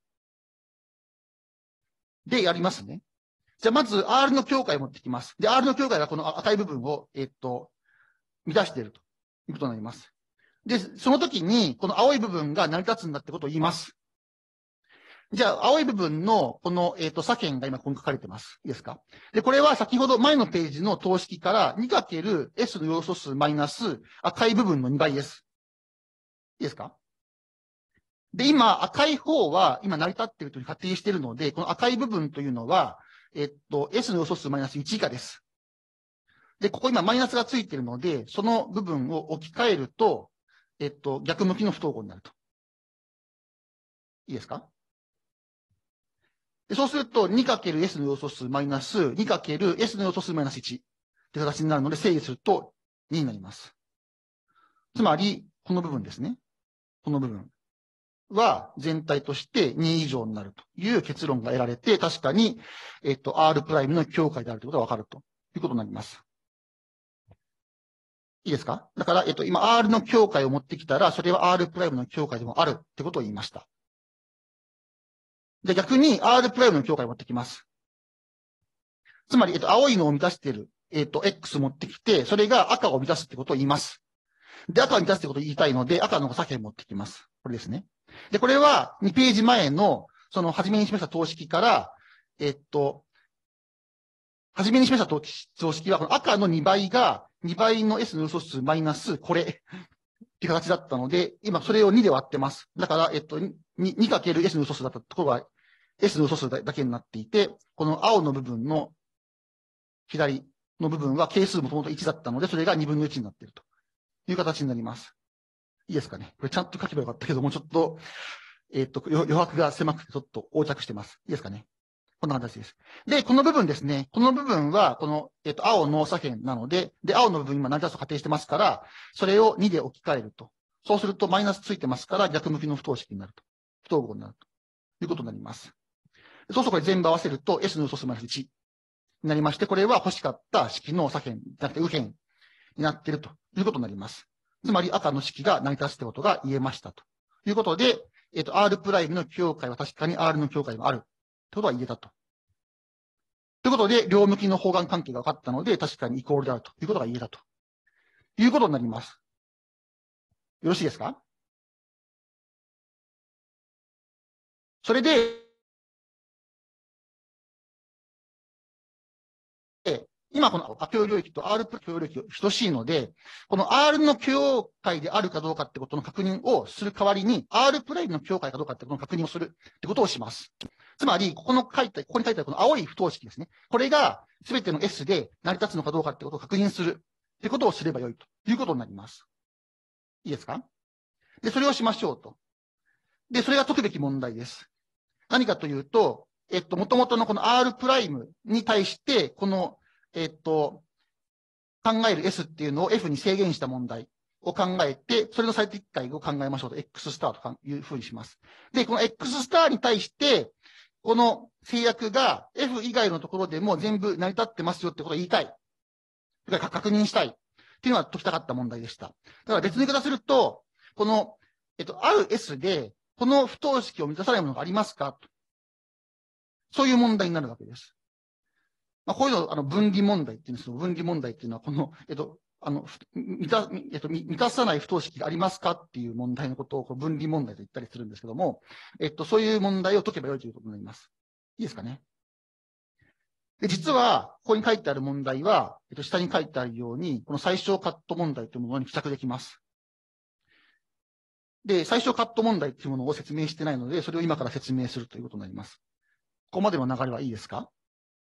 で、やりますね。じゃあ、まず R の境界を持ってきます。で、R の境界がこの赤い部分を、満たしているということになります。で、その時に、この青い部分が成り立つんだってことを言います。じゃあ、青い部分の、この、左辺が今ここに書かれてます。いいですか？で、これは先ほど前のページの等式から 2×S の要素数マイナス赤い部分の2倍です。いいですか？で、今、赤い方は、今成り立っているという仮定しているので、この赤い部分というのは、S の要素数マイナス1以下です。で、ここ今マイナスがついているので、その部分を置き換えると、逆向きの不等号になると。いいですか？でそうすると、2×S の要素数マイナス 2×S の要素数マイナス1って形になるので、整理すると2になります。つまり、この部分ですね。この部分は全体として2以上になるという結論が得られて、確かに、R' の境界であるということがわかるということになります。いいですか？だから、今 R の境界を持ってきたら、それは R' の境界でもあるってことを言いました。で、逆に R' の境界を持ってきます。つまり、青いのを満たしている、X を持ってきて、それが赤を満たすってことを言います。で、赤を満たすってことを言いたいので、赤の左辺を持ってきます。これですね。で、これは2ページ前の、その、初めに示した等式から、初めに示した等式は、この赤の2倍が、2倍の S の要素数マイナス、これ。 っていう形だったので、今それを2で割ってます。だから、2×S の素数だったところは、S の素数だけになっていて、この青の部分の左の部分は係数もともと1だったので、それが2分の1になっているという形になります。いいですかね。これちゃんと書けばよかったけども、ちょっと、余白が狭くてちょっと横着してます。いいですかね。こんな形です。で、この部分ですね。この部分は、この、青の左辺なので、で、青の部分今成り立つと仮定してますから、それを2で置き換えると。そうするとマイナスついてますから、逆向きの不等式になると。不等号になるということになります。そうするとこれ全部合わせると S の素数マイナス1になりまして、これは欲しかった式の左辺じゃなくて右辺になっているということになります。つまり赤の式が成り立つってことが言えましたということで、R' の境界は確かに R の境界もあるってことは言えたと。ということで、両向きの方眼関係が分かったので、確かにイコールであるということが言えたということになります。よろしいですか？それで、今この許容領域と R' 許容領域等しいので、この R の境界であるかどうかってことの確認をする代わりに、R' の境界かどうかってことの確認をするってことをします。つまり、ここに書いてあるこの青い不等式ですね。これが全ての S で成り立つのかどうかってことを確認するってことをすればよいということになります。いいですか？で、それをしましょうと。で、それが解くべき問題です。何かというと、元々のこの R' に対して、この、考える S っていうのを F に制限した問題を考えて、それの最適解を考えましょうと、X スターというふうにします。で、この X スターに対して、この制約が F 以外のところでも全部成り立ってますよってことを言いたい。それから確認したい。っていうのは解きたかった問題でした。だから別の言い方すると、この、ある S で、この不等式を満たさないものがありますかと。そういう問題になるわけです。まあ、こういうのを分離問題っていうんですけど、分離問題っていうのは、この、満たさない不等式がありますかっていう問題のことを分離問題と言ったりするんですけども、そういう問題を解けばよいということになります。いいですかね。で、実は、ここに書いてある問題は、下に書いてあるように、この最小カット問題というものに付着できます。で、最小カット問題というものを説明してないので、それを今から説明するということになります。ここまでの流れはいいですか？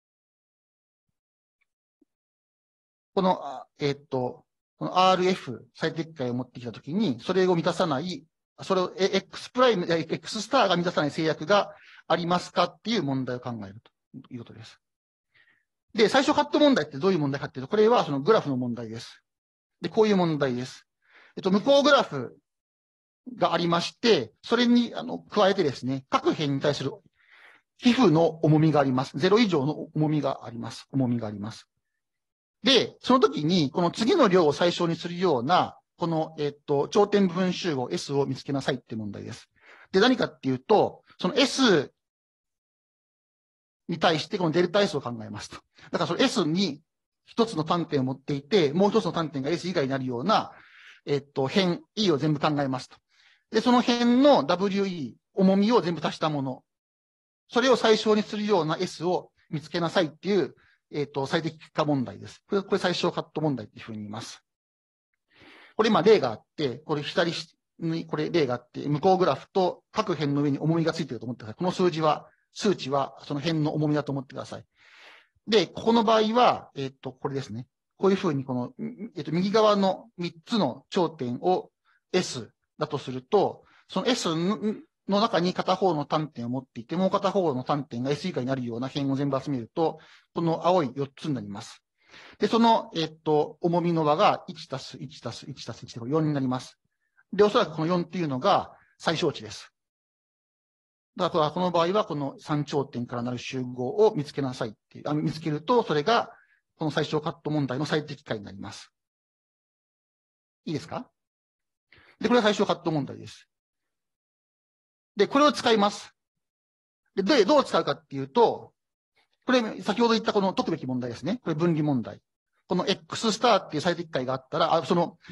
この、この RF 最適解を持ってきたときに、それを満たさない、それを X スターが満たさない制約がありますかっていう問題を考えるということです。で、最小カット問題ってどういう問題かっていうと、これはそのグラフの問題です。で、こういう問題です。向こうグラフがありまして、それに加えてですね、各辺に対する皮膚の重みがあります。0以上の重みがあります。重みがあります。で、その時に、この次の量を最小にするような、この、頂点部分集合 S を見つけなさいっていう問題です。で、何かっていうと、その S に対してこのデルタ S を考えますと。だからその S に一つの端点を持っていて、もう一つの端点が S 以外になるような、辺 E を全部考えますと。で、その辺の WE、重みを全部足したもの。それを最小にするような S を見つけなさいっていう、最適化問題です。これ最小カット問題っていうふうに言います。これ今例があって、これ左にこれ例があって、向こうグラフと各辺の上に重みがついていると思ってください。この数値はその辺の重みだと思ってください。で、ここの場合は、これですね。こういうふうにこの、右側の3つの頂点を S だとすると、その S の中に片方の端点を持っていて、もう片方の端点が S 以下になるような辺を全部集めると、この青い4つになります。で、その、重みの和が1たす1たす1たす1で4になります。で、おそらくこの4っていうのが最小値です。だからこの場合はこの3頂点からなる集合を見つけなさいっていう、見つけると、それがこの最小カット問題の最適解になります。いいですか？で、これは最小カット問題です。で、これを使います。で、どう使うかっていうと、これ、先ほど言ったこの解くべき問題ですね。これ分離問題。この X スターっていう最適解があったら、その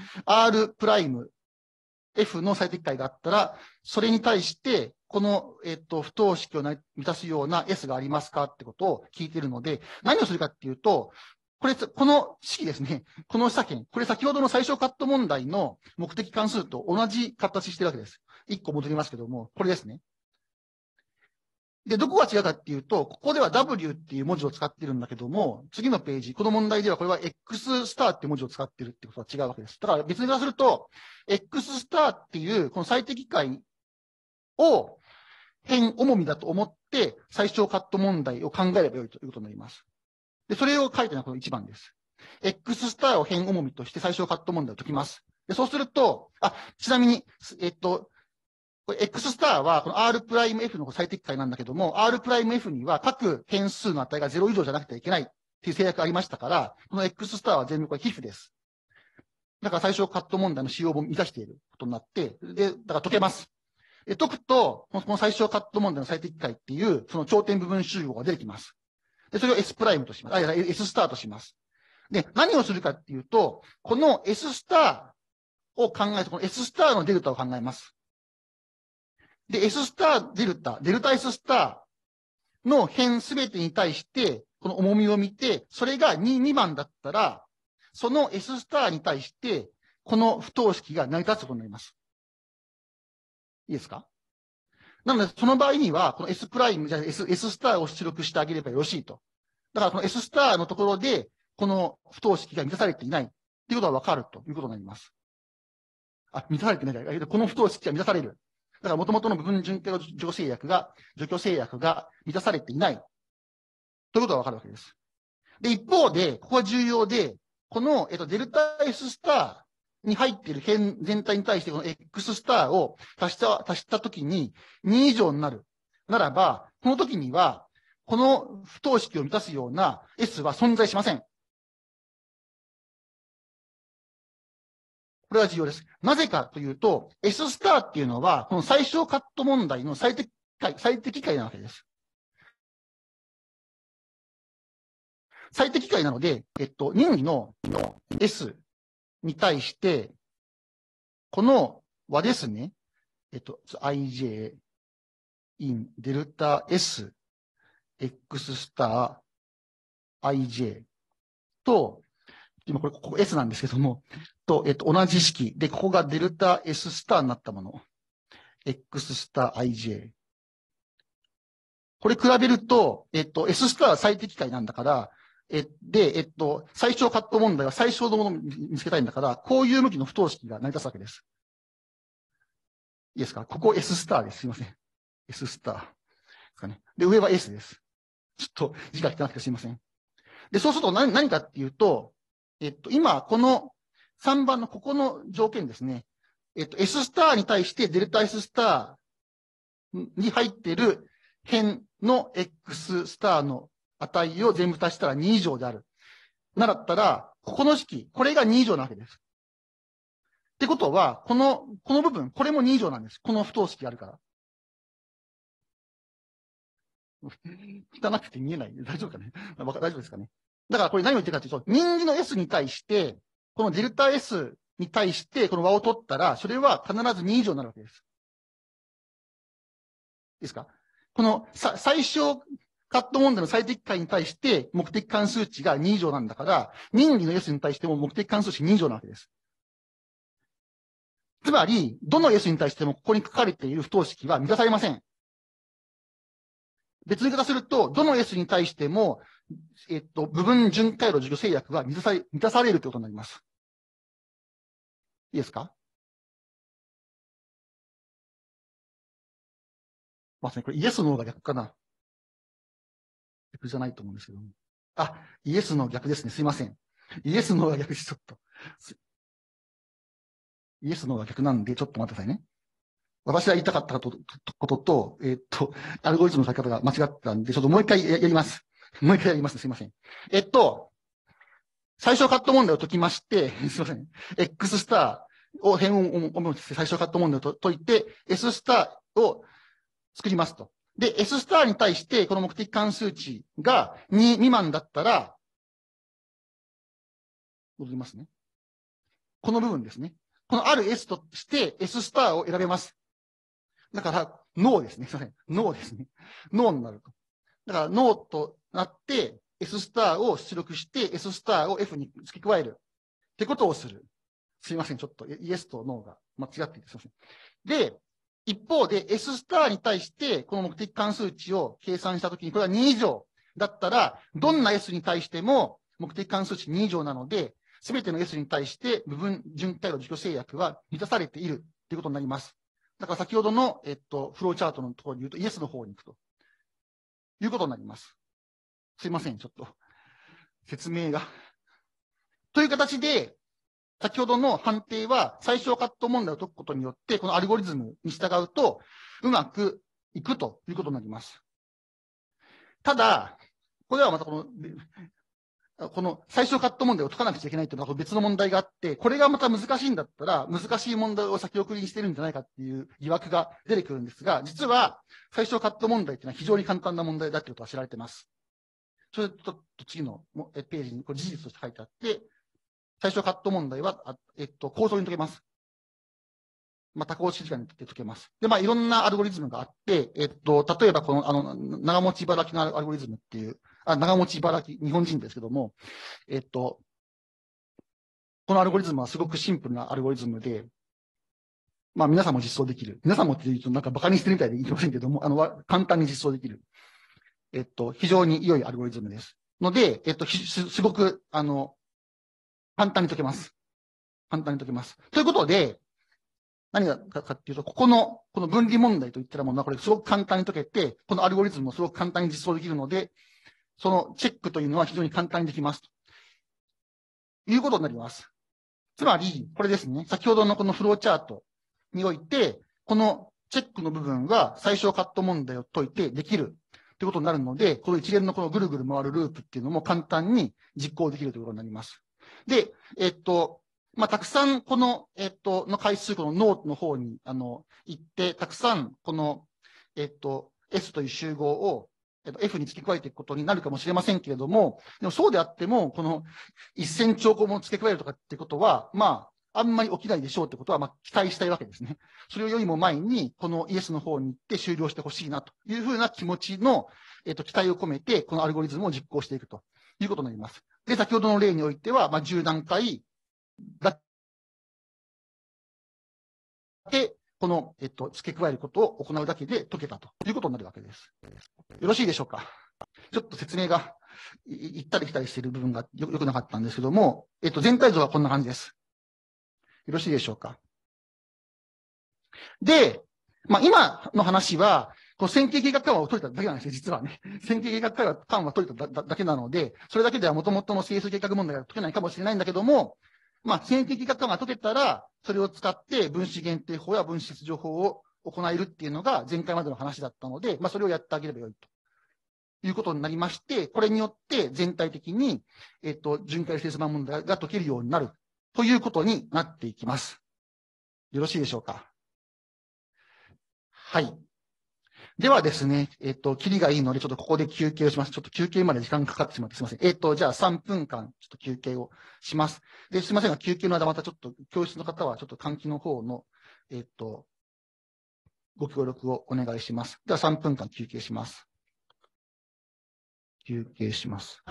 R'、F の最適解があったら、それに対して、この、不等式を満たすような S がありますかってことを聞いているので、何をするかっていうと、 この式ですね。この左辺。これ先ほどの最小カット問題の目的関数と同じ形してるわけです。1個戻りますけども、これですね。で、どこが違うかっていうと、ここでは W っていう文字を使ってるんだけども、次のページ、この問題ではこれは X スターっていう文字を使ってるってことは違うわけです。だから別に言わせると、X スターっていうこの最適解を変重みだと思って最小カット問題を考えればよいということになります。で、それを書いてるのはこの1番です。X スターを変重みとして最小カット問題を解きます。で、そうすると、ちなみに、これ X スターはこの R'F の最適解なんだけども、R'F には各変数の値が0以上じゃなくてはいけないっていう制約がありましたから、この X スターは全部これ皮膚です。だから最小カット問題の使用も満たしていることになって、で、だから解けます。解くと、この最小カット問題の最適解っていう、その頂点部分集合が出てきます。で、それを S プライムとします。S スターとします。で、何をするかっていうと、この S スターを考えて、この S スターのデルタを考えます。で、S スターデルタ、デルタ S スターの辺すべてに対して、この重みを見て、それが2未満だったら、その S スターに対して、この不等式が成り立つことになります。いいですか？なので、その場合には、この S プライム、じゃあ S スターを出力してあげればよろしいと。だからこの S スターのところで、この不等式が満たされていないっていうことがわかるということになります。満たされてないから、この不等式が満たされる。だから元々の部分準拠除去制約が満たされていない。ということがわかるわけです。で、一方で、ここが重要で、この、デルタ S スターに入っている辺全体に対してこの X スターを足したときに2以上になる。ならば、この時には、この不等式を満たすような S は存在しません。これは重要です。なぜかというと、S スターっていうのは、この最小カット問題の最適解なわけです。最適解なので、任意の S に対して、この和ですね、ij in デルタ S X スター ij と、今ここ S なんですけども、同じ式。で、ここがデルタ S スターになったもの。X スター ij。これ比べると、S スターは最適解なんだから、で、最小カット問題は最小のものを見つけたいんだから、こういう向きの不等式が成り立つわけです。いいですか？ここ S スターです。すいません。S スター。ですかね。で、上は S です。ちょっと字が汚くてすいません。で、そうすると何かっていうと、今、この3番のここの条件ですね。S スターに対してデルタ S スターに入っている辺の X スターの値を全部足したら2以上である。ならったら、ここの式、これが2以上なわけです。ってことは、この部分、これも2以上なんです。この不等式があるから。汚くて見えない。大丈夫かね？大丈夫ですかね？だからこれ何を言ってるかというと、任意の S に対して、このデルタ S に対して、この和を取ったら、それは必ず2以上になるわけです。いいですか？この最小カット問題の最適解に対して目的関数値が2以上なんだから、任意の S に対しても目的関数値2以上なわけです。つまり、どの S に対してもここに書かれている不等式は満たされません。別に言い方すると、どの S に対しても、部分巡回路除去制約が満たされるということになります。いいですか？まさにこれイエスの方が逆かな。逆じゃないと思うんですけども。イエスの逆ですね。すいません。イエスの方が逆です。ちょっと。イエスの方が逆なんで、ちょっと待ってくださいね。私が言いたかったことと、アルゴリズムの書き方が間違ったんで、ちょっともう一回やります。もう一回やります。すいません。最小カット問題を解きまして、すいません。X スターを変を最小カット問題を解いて、S スターを作りますと。で、S スターに対して、この目的関数値が2未満だったら、戻りますね。この部分ですね。このある S として S スターを選べます。だから、ノーですね。すいません。ノーですね。ノーになると。だから、ノーとなって、 S スターを出力して、S スターを F に付け加えるってことをする。すいません。ちょっとイエスとノーが間違っていてすいません。で、一方で S スターに対して、この目的関数値を計算したときに、これは2以上だったら、どんな S に対しても目的関数値2以上なので、すべての S に対して部分順回路除去制約は満たされているということになります。だから先ほどの、フローチャートのところで言うと、イエスの方に行くということになります。すいません。ちょっと説明が。という形で、先ほどの判定は最小カット問題を解くことによって、このアルゴリズムに従うと、うまくいくということになります。ただ、これはまたこの最小カット問題を解かなくちゃいけないというのは別の問題があって、これがまた難しいんだったら、難しい問題を先送りにしてるんじゃないかっていう疑惑が出てくるんですが、実は最小カット問題っていうのは非常に簡単な問題だということは知られています。それとちょっと次のページにこれ事実として書いてあって、最小カット問題は、構造に解けます。多項式時間に解けます。で、いろんなアルゴリズムがあって、例えばこの、長持ち茨城のアルゴリズムっていう、長持ち茨城、日本人ですけども、このアルゴリズムはすごくシンプルなアルゴリズムで、皆さんも実装できる。皆さんもって言うとなんか馬鹿にしてるみたいで言いませんけども、簡単に実装できる。非常に良いアルゴリズムです。ので、すごく、簡単に解けます。簡単に解けます。ということで、何がかっていうと、この分離問題といったらもう、これすごく簡単に解けて、このアルゴリズムもすごく簡単に実装できるので、そのチェックというのは非常に簡単にできます。ということになります。つまり、これですね。先ほどのこのフローチャートにおいて、このチェックの部分は最小カット問題を解いてできるということになるので、この一連のこのぐるぐる回るループっていうのも簡単に実行できるということになります。で、たくさんこの、の回数、このノートの方に、行って、たくさんこの、S という集合を、F に付け加えていくことになるかもしれませんけれども、でもそうであっても、この1000兆個も付け加えるとかってことは、あんまり起きないでしょうってことは、期待したいわけですね。それよりも前に、このイエスの方に行って終了してほしいなというふうな気持ちの、期待を込めて、このアルゴリズムを実行していくということになります。で、先ほどの例においては、10段階だけ、この、付け加えることを行うだけで解けたということになるわけです。よろしいでしょうか。ちょっと説明が行ったり来たりしている部分がよくなかったんですけども、全体像はこんな感じです。よろしいでしょうか。で、今の話は、この線形計画緩和を取れただけなんですよ、実はね。線形計画緩和を取れただけなので、それだけでは元々の整数計画問題が解けないかもしれないんだけども、線形計画緩和が解けたら、それを使って分子限定法や分子切除法を行えるっていうのが前回までの話だったので、それをやってあげればよいということになりまして、これによって全体的に、巡回整数版問題が解けるようになるということになっていきます。よろしいでしょうか。はい。ではですね、切りがいいので、ちょっとここで休憩をします。ちょっと休憩まで時間かかってしまってすみません。じゃあ3分間、ちょっと休憩をします。で、すみませんが、休憩の間、またちょっと、教室の方は、ちょっと換気の方の、ご協力をお願いします。では3分間休憩します。休憩します。はい。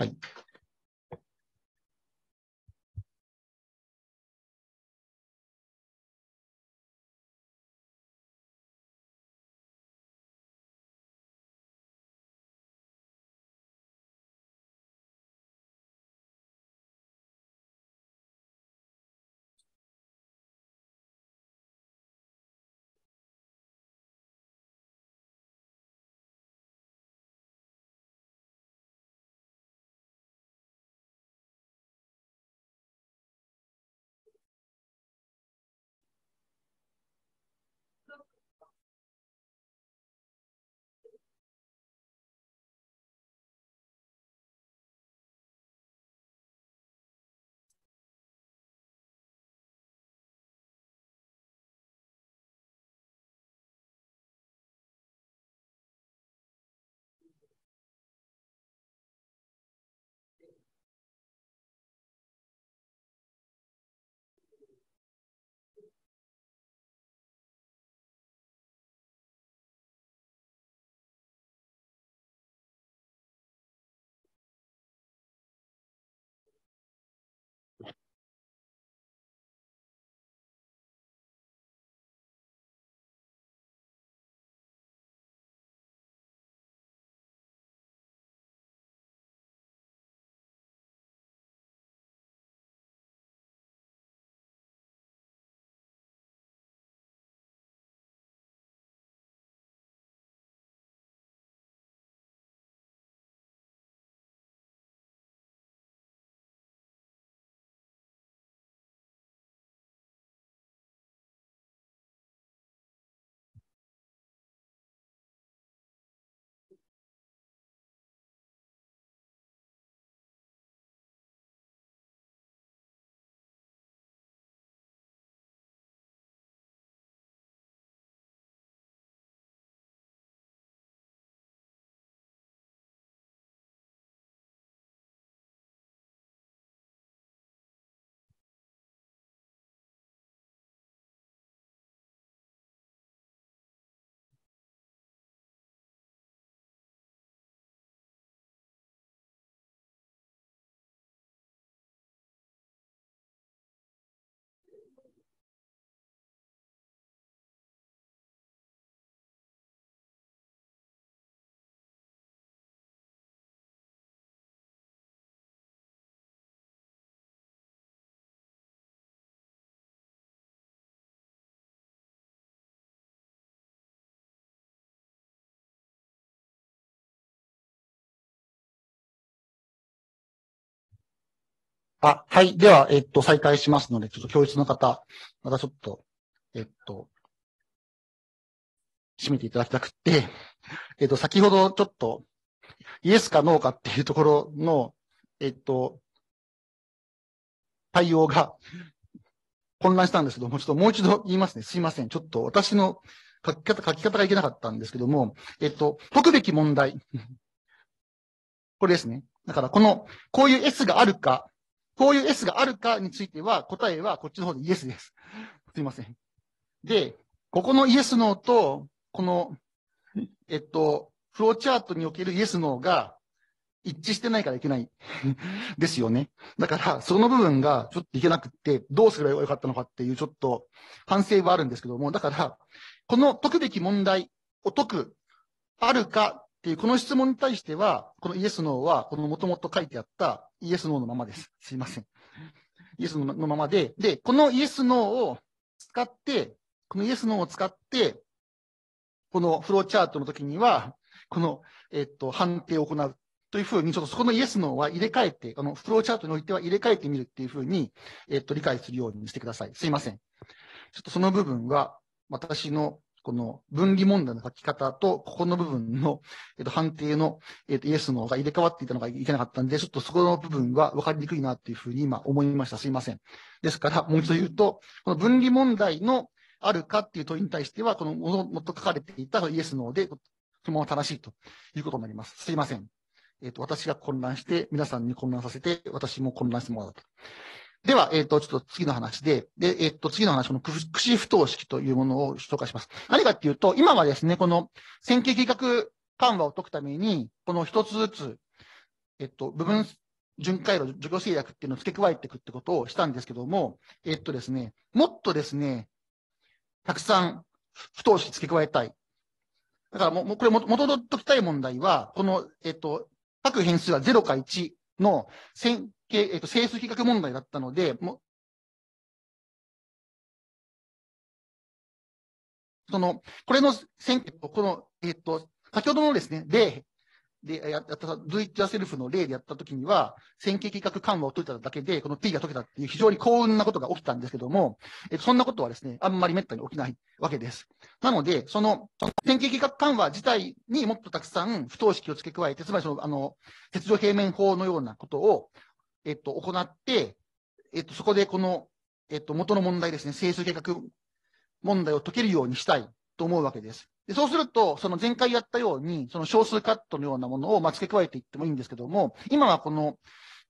はい。では、再開しますので、ちょっと教室の方、またちょっと、閉めていただきたくって、先ほどちょっと、イエスかノーかっていうところの、対応が混乱したんですけども、ちょっともう一度言いますね。すいません。ちょっと私の書き方がいけなかったんですけども、解くべき問題。これですね。だから、こういう S があるか、こういう S があるかについては、答えはこっちの方でイエスです。すいません。で、ここのイエスノーと、この、フローチャートにおけるイエスノーが一致してないからいけないですよね。だから、その部分がちょっといけなくって、どうすればよかったのかっていうちょっと反省はあるんですけども、だから、この解くべき問題を解く、あるかっていうこの質問に対しては、このイエスノーは、このもともと書いてあったイエスノーのままです。すいません。イエスノーのままで、で、このイエスノーを使って、このイエスノーを使って、このフローチャートの時には、この、判定を行うというふうに、ちょっとそこのイエスノーは入れ替えて、フローチャートにおいては入れ替えてみるっていうふうに、理解するようにしてください。すいません。ちょっとその部分は、私のこの分離問題の書き方と、ここの部分の、判定の、イエスノーが入れ替わっていたのがいけなかったんで、ちょっとそこの部分は分かりにくいなっていうふうに今思いました。すいません。ですから、もう一度言うと、この分離問題のあるかっていう問いに対しては、この元書かれていたイエスノーで、そのまま正しいということになります。すいません。私が混乱して、皆さんに混乱させて、私も混乱してもらうと。では、ちょっと次の話で、次の話、この串不等式というものを紹介します。何かっていうと、今はですね、この線形計画緩和を解くために、この一つずつ、部分巡回路、除去制約っていうのを付け加えていくってことをしたんですけども、ですね、もっとですね、たくさん不等式付け加えたい。だからこれ元々解きたい問題は、この、各変数は0か1の線形、整数比較問題だったので、これの線、この、先ほどのですね、例でやった、do it yourself の例でやったときには、線形計画緩和を解いただけで、この P が解けたっていう非常に幸運なことが起きたんですけども、そんなことはですね、あんまり滅多に起きないわけです。なので、線形計画緩和自体にもっとたくさん不等式を付け加えて、つまり鉄条平面法のようなことを、行って、そこでこの、元の問題ですね、整数計画問題を解けるようにしたいと思うわけです。でそうすると、その前回やったように、その小数カットのようなものを付け加えていってもいいんですけども、今はこの、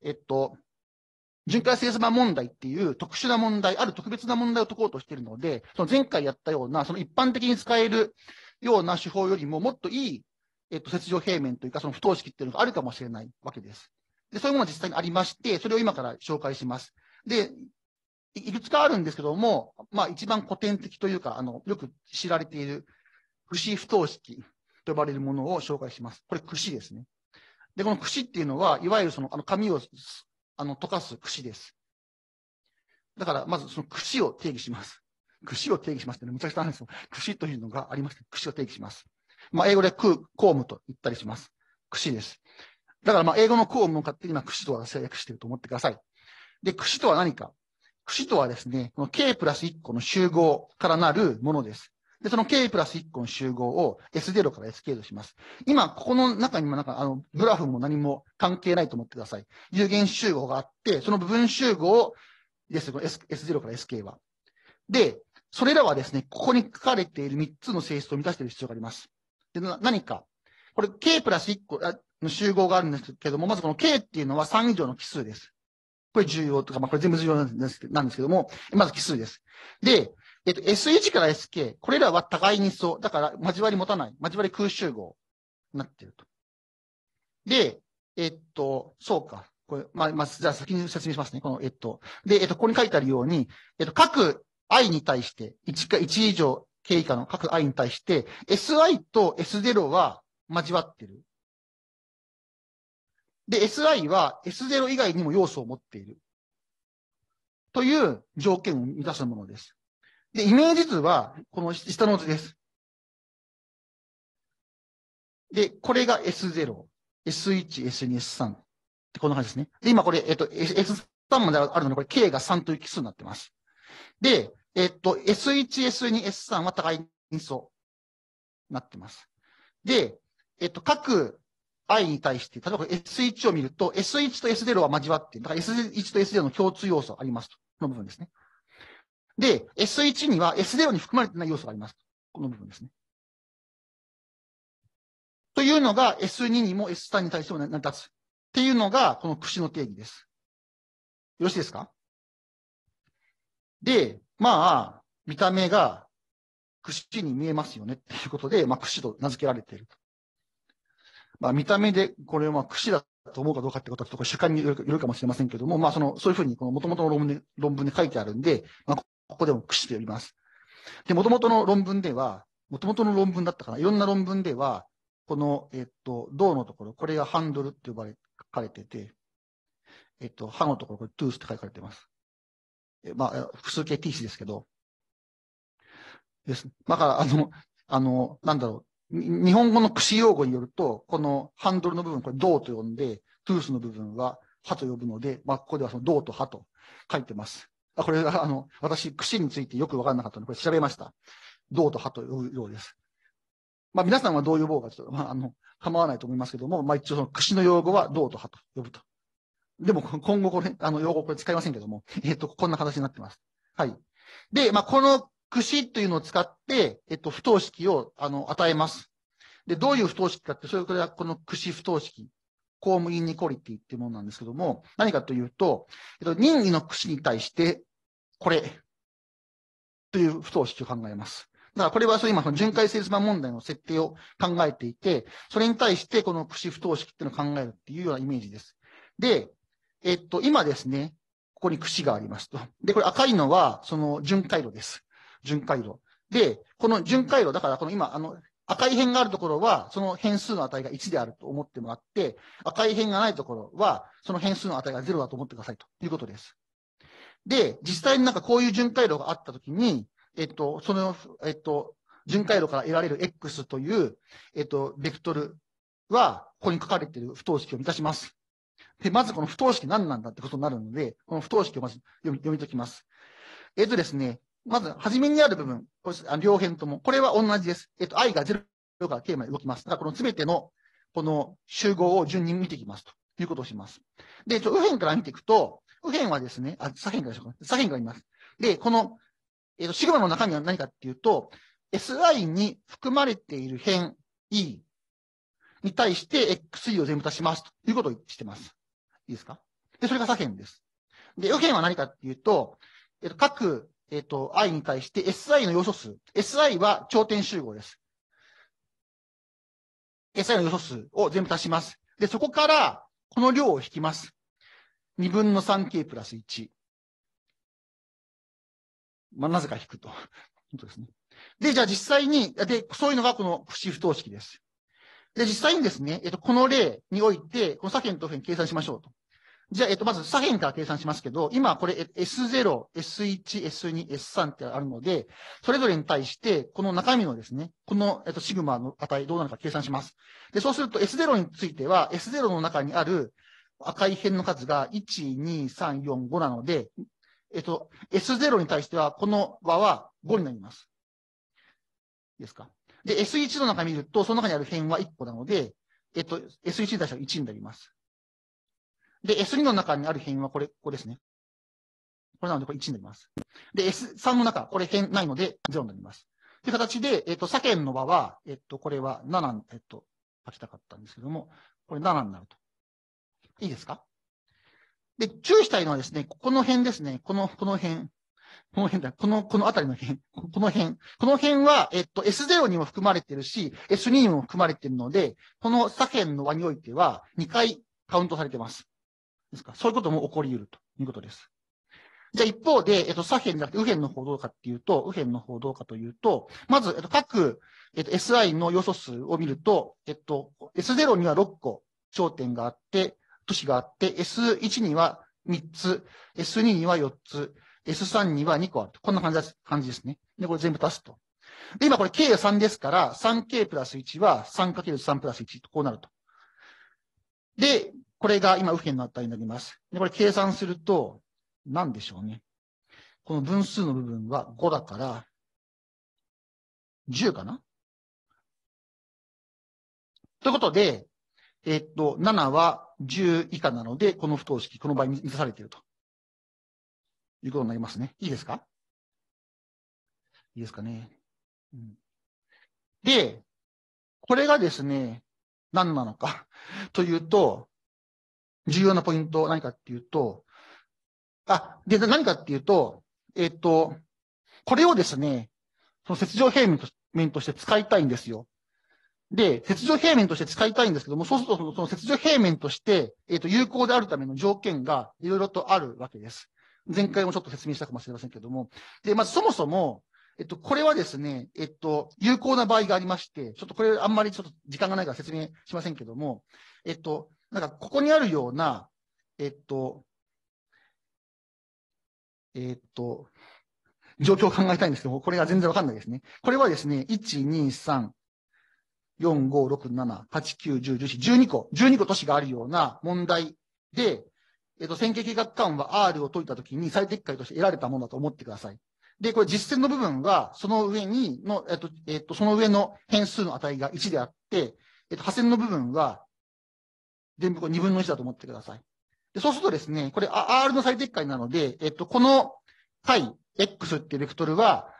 巡回整数版問題っていう特殊な問題、ある特別な問題を解こうとしているので、その前回やったような、その一般的に使えるような手法よりももっといい、切状平面というか、その不等式っていうのがあるかもしれないわけです。で、そういうものが実際にありまして、それを今から紹介します。で、いくつかあるんですけども、一番古典的というか、よく知られている、串不等式と呼ばれるものを紹介します。これ、串ですね。で、この串っていうのは、いわゆる紙を、溶かす串です。だから、まずその串を定義します。串を定義しますってね、むちゃくちゃなんですよ。串というのがありまして、串を定義します。英語でコームと言ったりします。串です。だから、英語のコームを勝手に串とは制約していると思ってください。で、串とは何か。串とはですね、この K プラス1個の集合からなるものです。で、その K プラス1個の集合を S0 から SK とします。今、ここの中にもグラフも何も関係ないと思ってください。有限集合があって、その部分集合です。この S0 から SK は。で、それらはですね、ここに書かれている3つの性質を満たしている必要があります。で、何か。これ K プラス1個の集合があるんですけども、まずこの K っていうのは3以上の奇数です。これ重要とか、これ全部重要なんですけども、まず奇数です。で、S1 から SK、これらは互いにそう。だから、交わり持たない。交わり空集合になっていると。で、そうか。これ、じゃあ先に説明しますね。で、ここに書いてあるように、各 i に対して、1以上 k 以下の各 i に対して、si と S0 は交わっている。で、Si は S0 以外にも要素を持っている。という条件を満たすものです。で、イメージ図は、この下の図です。で、これが S0、S1、S2、S3。ってこんな感じですね。で、今これ、S3 3まであるので、これ K が3という奇数になってます。で、S1、S2、S3 は高い因数になってます。で、各 I に対して、例えば S1 を見ると、S1 と S0 は交わって、だから S1 と S0 の共通要素ありますと。この部分ですね。で、S1 には S0 に含まれてない要素がありますと。この部分ですね。というのが S2 にも S3 に対しても成り立つ。っていうのが、この櫛の定義です。よろしいですか？で、まあ、見た目が櫛に見えますよねっていうことで、まあ、櫛と名付けられていると。まあ、見た目でこれは櫛だと思うかどうかってことは、ちょっと主観によるかもしれませんけども、まあ、そういうふうに、この元々の論文で書いてあるんで、まあ、ここでも櫛と呼びます。で、元々の論文では、元々の論文だったかな、いろんな論文では、この、銅のところ、これがハンドルって書かれてて、刃のところ、これトゥースって書かれています。まあ、複数形 T 詞ですけど、です。だから、なんだろう。日本語の櫛用語によると、このハンドルの部分、これ銅と呼んで、トゥースの部分は刃と呼ぶので、まあ、ここではその銅と刃と書いてます。これが、私、櫛についてよくわからなかったので、これ調べました。銅と刃と呼ぶようです。まあ、皆さんはどう呼ぼうかちょっと、まあ、構わないと思いますけども、まあ、一応その櫛の用語は銅と刃と呼ぶと。でも、今後これ、用語これ使いませんけども、こんな形になってます。はい。で、まあ、この櫛というのを使って、不等式を、与えます。で、どういう不等式かって、これはこの櫛不等式、コームインニコリティっていうものなんですけども、何かというと、任意の櫛に対して、これ、という不等式を考えます。だからこれは今その巡回セールスマン問題の設定を考えていて、それに対してこの櫛不等式っていうのを考えるっていうようなイメージです。で、今ですね、ここに櫛がありますと。で、これ赤いのはその巡回路です。巡回路。で、この巡回路、だからこの今、赤い辺があるところは、その変数の値が1であると思ってもらって、赤い辺がないところは、その変数の値が0だと思ってくださいということです。で、実際になんかこういう巡回路があったときに、その、巡回路から得られる X という、ベクトルは、ここに書かれている不等式を満たします。で、まずこの不等式何なんだってことになるので、この不等式をまず読み解きます。ですね、まず、初めにある部分、両辺とも、これは同じです。i が0から k まで動きます。だからこのすべての、この集合を順に見ていきますということをします。で、右辺から見ていくと、右辺はですね、左辺からでしょうか。左辺から見ます。で、この、シグマの中身は何かっていうと、si に含まれている辺 e に対して xe を全部足しますということをしてます。いいですか？で、それが左辺です。で、右辺は何かっていうと、各、i に対して si の要素数。si は頂点集合です。si の要素数を全部足します。で、そこから、この量を引きます。2分の 3k プラス1。まあ、なぜか引くと。本当ですね。で、じゃあ実際に、で、そういうのがこの櫛不等式です。で、実際にですね、この例において、この左辺と右辺計算しましょうと。じゃあ、まず左辺から計算しますけど、今これ S0、S1、S2、S3 ってあるので、それぞれに対して、この中身のですね、この、シグマの値どうなるか計算します。で、そうすると S0 については、S0 の中にある赤い辺の数が1、2、3、4、5なので、S0 に対しては、この和は5になります。いいですか？で、S1 の中見ると、その中にある辺は1個なので、S1 に対しては1になります。で、S2 の中にある辺はここですね。これなので、これ1になります。で、S3 の中、これ辺ないので0になります。という形で、左辺の和は、これは7、書きたかったんですけども、これ7になると。いいですか？で、注意したいのはですね、この辺ですね。この辺。この辺だ。この辺りの辺。この辺。この辺は、S0 にも含まれてるし、S2 にも含まれてるので、この左辺の和においては、2回カウントされてます。ですか？そういうことも起こり得るということです。じゃあ一方で、左辺じゃなくて右辺の方どうかっていうと、右辺の方どうかというと、まず、各、SI の要素数を見ると、S0 には6個頂点があって、都市があって、S1 には3つ、S2 には4つ、S3 には2個あると。こんな感じですね。で、これ全部足すと。で、今これ K3 ですから、3K プラス1は 3×3 プラス1とこうなると。で、 これが今、右辺の値になります。で、これ計算すると、何でしょうね。この分数の部分は5だから、10かなということで、7は10以下なので、この不等式、この場合満たされているということになりますね。いいですか？いいですかね。うん、で、これがですね、何なのかというと、重要なポイント何かっていうと、で、何かっていうと、これをですね、その切状平面として使いたいんですよ。で、切状平面として使いたいんですけども、そうすると、その切状平面として、有効であるための条件がいろいろとあるわけです。前回もちょっと説明したかもしれませんけども。で、まずそもそも、これはですね、有効な場合がありまして、ちょっとこれあんまりちょっと時間がないから説明しませんけども、なんかここにあるような、状況を考えたいんですけども、これが全然わかんないですね。これはですね、1、2、3、4、5、6、7、8、9、10、11、12個都市があるような問題で、線形計画間は R を解いたときに最適解として得られたものだと思ってください。で、これ実践の部分は、その上にの、その上の変数の値が1であって、破線の部分は、全部2分の1だと思ってください。で、そうするとですね、これ R の最適解なので、この解 X っていうベクトルは、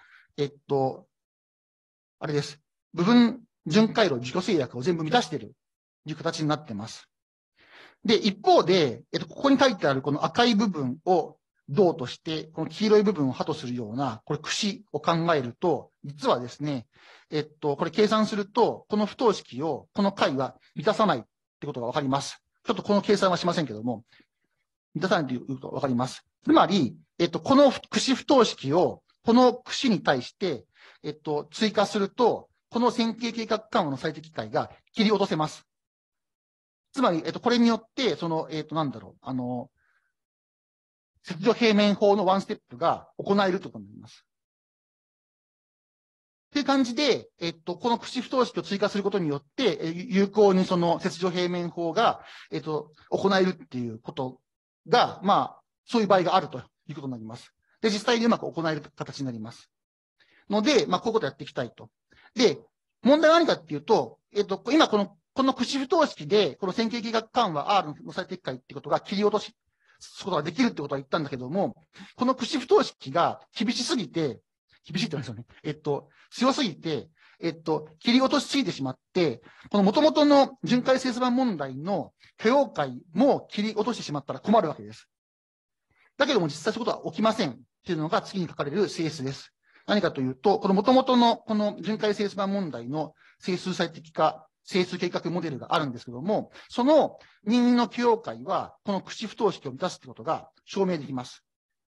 あれです。部分巡回路自己制約を全部満たしているという形になっています。で、一方で、ここに書いてあるこの赤い部分を銅として、この黄色い部分を刃とするような、これ、櫛を考えると、実はですね、これ計算すると、この不等式を、この解は満たさないってことがわかります。ちょっとこの計算はしませんけども、満たさないということがわかります。つまり、この櫛不等式を、この櫛に対して、追加すると、この線形計画緩和の最適解が切り落とせます。つまり、これによって、その、なんだろう、切除平面法のワンステップが行えるということになります。という感じで、この櫛不等式を追加することによって、有効にその切除平面法が、行えるっていうことが、まあ、そういう場合があるということになります。で、実際にうまく行える形になります。ので、まあ、こういうことをやっていきたいと。で、問題は何かっていうと、今この櫛不等式で、この線形計画間は R の最適解っていうことが切り落とすことができるってことは言ったんだけども、この櫛不等式が厳しすぎて、厳しいって言うんですよね。強すぎて、切り落としすぎてしまって、この元々の巡回整数版問題の許容解も切り落としてしまったら困るわけです。だけども実際そういうことは起きませんっていうのが次に書かれる整数です。何かというと、この元々のこの巡回整数版問題の整数最適化、整数計画モデルがあるんですけども、その任意の許容解は、この櫛不等式を満たすってことが証明できます。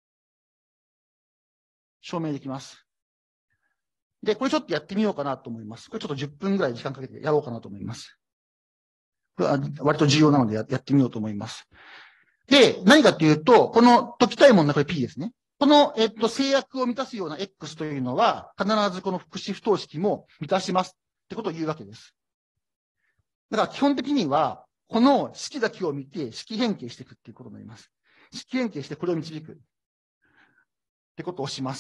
証明できます。で、これちょっとやってみようかなと思います。これちょっと10分ぐらい時間かけてやろうかなと思います。これは割と重要なのでやってみようと思います。で、何かっていうと、この解きたい問題、これ P ですね。この、制約を満たすような X というのは、必ずこの櫛不等式も満たしますってことを言うわけです。だから基本的には、この式だけを見て式変形していくっていうことになります。式変形してこれを導くってことをします。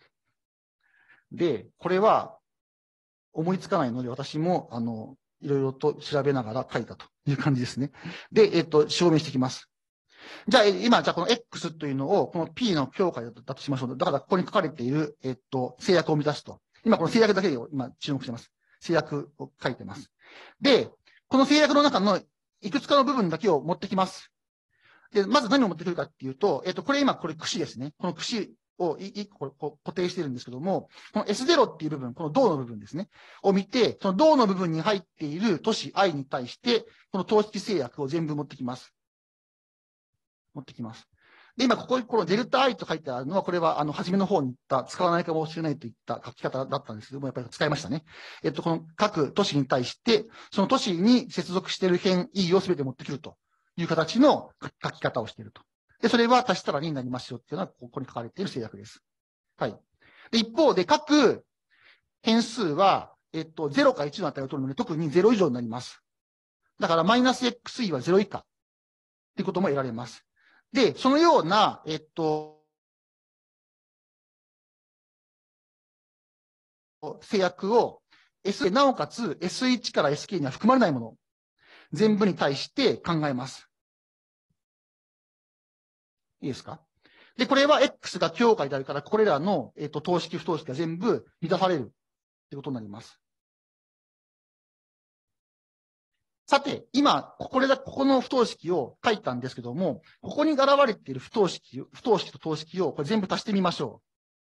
で、これは思いつかないので、私も、いろいろと調べながら書いたという感じですね。で、証明していきます。じゃあ、今、この X というのを、この P の境界だとしましょう。だから、ここに書かれている、制約を満たすと。今、この制約だけを今、注目してます。制約を書いてます。で、この制約の中のいくつかの部分だけを持ってきます。で、まず何を持ってくるかっていうと、これ今、これ櫛ですね。この櫛を一個固定してるんですけども、この S0 っていう部分、この銅の部分ですね。を見て、その銅の部分に入っている都市 I に対して、この等式制約を全部持ってきます。持ってきます。で、今、このデルタ I と書いてあるのは、これは、初めの方に言った、使わないかもしれないといった書き方だったんですけども、やっぱり使いましたね。この各都市に対して、その都市に接続している変異をすべて持ってくるという形の書き方をしていると。で、それは足したら2になりますよっていうのは、ここに書かれている制約です。はい。で、一方で、各変数は、0か1の値を取るので、特に0以上になります。だから、マイナス XE は0以下っていうことも得られます。で、そのような、制約を S で、なおかつ S1 から SK には含まれないもの、全部に対して考えます。いいですか？で、これは X が境界であるから、これらの、等式、不等式が全部満たされるってことになります。さて、今、ここの不等式を書いたんですけども、ここに現れている不等式と等式をこれ全部足してみましょ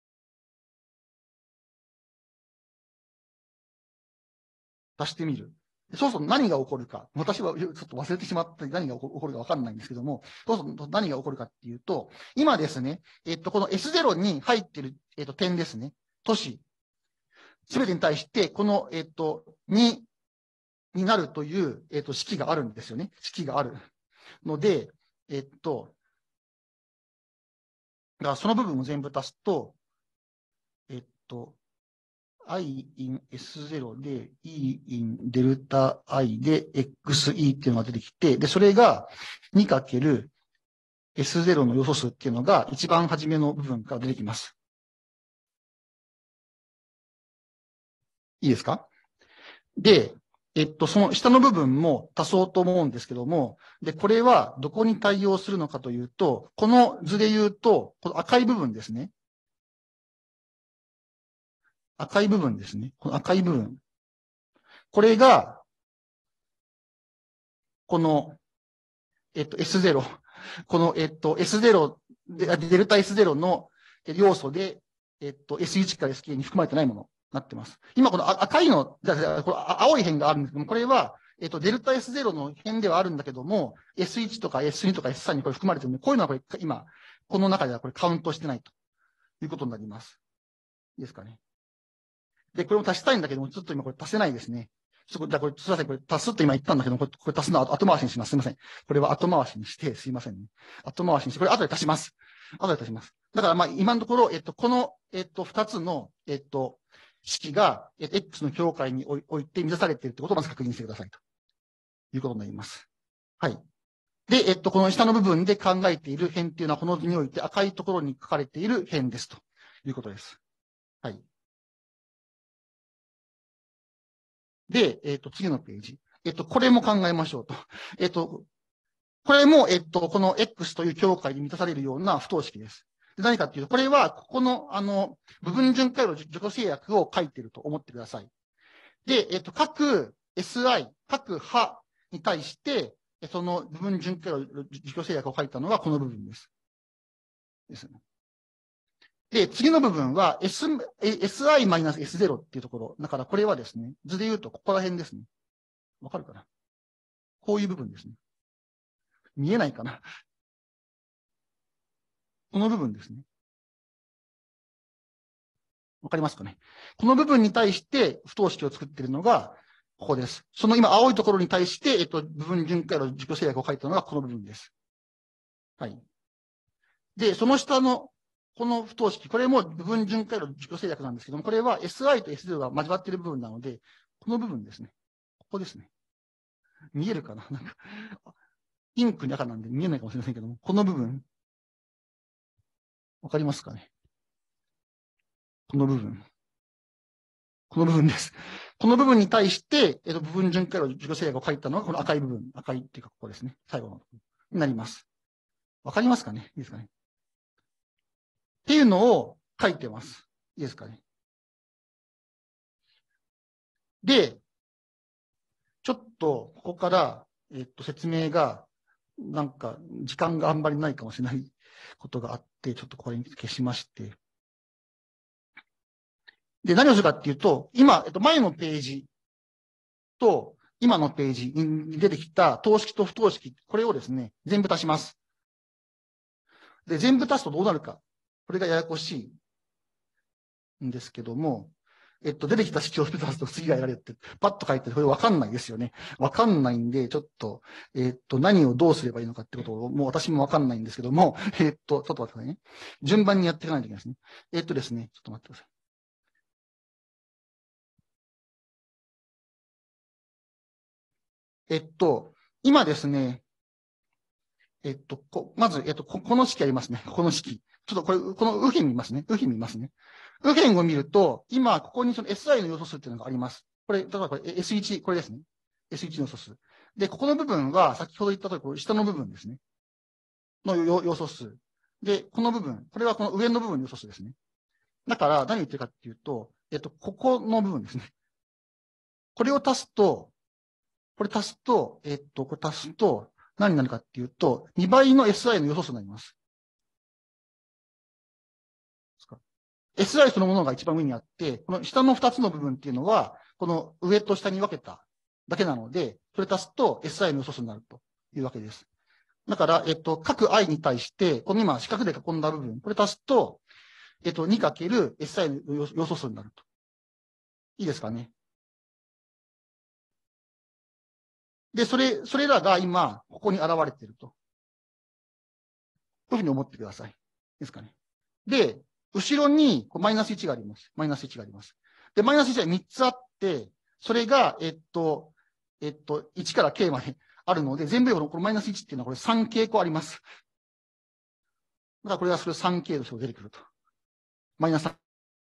う。足してみる。そうすると何が起こるか。私はちょっと忘れてしまって何が起こるかわかんないんですけども、そうすると何が起こるかっていうと、今ですね、この S0 に入っている、点ですね。都市。すべてに対して、この、2になるという、式があるんですよね。式があるので、だからその部分を全部足すと、i in S0 で e in デルタ i で xe っていうのが出てきて、で、それが 2×S0 の要素数っていうのが一番初めの部分から出てきます。いいですか？で、その下の部分も足そうと思うんですけども、で、これはどこに対応するのかというと、この図で言うと、この赤い部分ですね。赤い部分ですね。この赤い部分。これが、この、S0。この、S0 で、デルタ S0 の要素で、S1 から SK に含まれてないものになってます。今、この赤いの、これ青い辺があるんですけども、これは、デルタ S0 の辺ではあるんだけども、S1 とか S2 とか S3 にこれ含まれてるので、こういうのはこれ、今、この中ではこれカウントしてないということになります。いいですかね。で、これも足したいんだけども、ちょっと今これ足せないですね。じゃあこれ、すいません。これ足すって今言ったんだけども、これ足すのは後回しにします。すいません。これは後回しにして、すいませんね。後回しにして、これ後で足します。後で足します。だからまあ今のところ、この、二つの、式が、X の境界において満たされているってことをまず確認してくださいということになります。はい。で、この下の部分で考えている辺っていうのは、この図において赤いところに書かれている辺ですということです。はい。で、次のページ。これも考えましょうと。これも、この X という境界で満たされるような不等式です。で何かっていうと、これは、ここの、部分巡回路除去制約を書いていると思ってください。で、各 SI、各波に対して、その部分巡回路除去制約を書いたのがこの部分です。ですね。で、次の部分は SI-S0 っていうところ。だからこれはですね、図で言うとここら辺ですね。わかるかな？こういう部分ですね。見えないかな？この部分ですね。わかりますかね？この部分に対して不等式を作っているのがここです。その今青いところに対して、部分巡回路自己制約を書いたのがこの部分です。はい。で、その下のこの不等式、これも部分巡回路自己制約なんですけども、これは SI と S0 が交わっている部分なので、この部分ですね。ここですね。見えるかな？なんか、ピンクに赤なんで見えないかもしれませんけども、この部分、わかりますかね？この部分。この部分です。この部分に対して、部分巡回路自己制約を書いたのがこの赤い部分。赤いっていうかここですね。最後の。になります。わかりますかね？いいですかね？っていうのを書いてます。いいですかね？で、ちょっと、ここから、説明が、なんか、時間があんまりないかもしれないことがあって、ちょっとこれに消しまして。で、何をするかっていうと、今、前のページと、今のページに出てきた等式と不等式、これをですね、全部足します。で、全部足すとどうなるか。これがややこしいんですけども、出てきた式を全て足すと次が得られるって、パッと書いて、これわかんないですよね。わかんないんで、ちょっと、何をどうすればいいのかってことを、もう私もわかんないんですけども、ちょっと待ってくださいね。順番にやっていかないといけないですね。ですね、ちょっと待ってください。今ですね、 まず、この式ありますね。この式。ちょっとこれ、この右辺見ますね。右辺見ますね。右辺を見ると、今、ここにその SI の要素数っていうのがあります。これ、例えばこれ S1、これですね。S1 の要素数。で、ここの部分は、先ほど言ったとおり、これ下の部分ですね。の要素数。で、この部分、これはこの上の部分の要素数ですね。だから、何を言ってるかっていうと、ここの部分ですね。これを足すと、これ足すと、これ足すと、何になるかっていうと、2倍の SI の要素数になります。SI そのものが一番上にあって、この下の2つの部分っていうのは、この上と下に分けただけなので、それ足すと SI の要素数になるというわけです。だから、各 i に対して、この今四角で囲んだ部分、これ足すと、2×SI の要素数になると。いいですかね。で、それらが今、ここに現れていると。こういうふうに思ってください。ですかね。で、後ろにマイナス1があります。マイナス1があります。で、マイナス1が3つあって、それが、1から k まであるので、全部このマイナス1っていうのはこれ3傾向あります。だからこれがそれ3傾として出てくると。マイナス3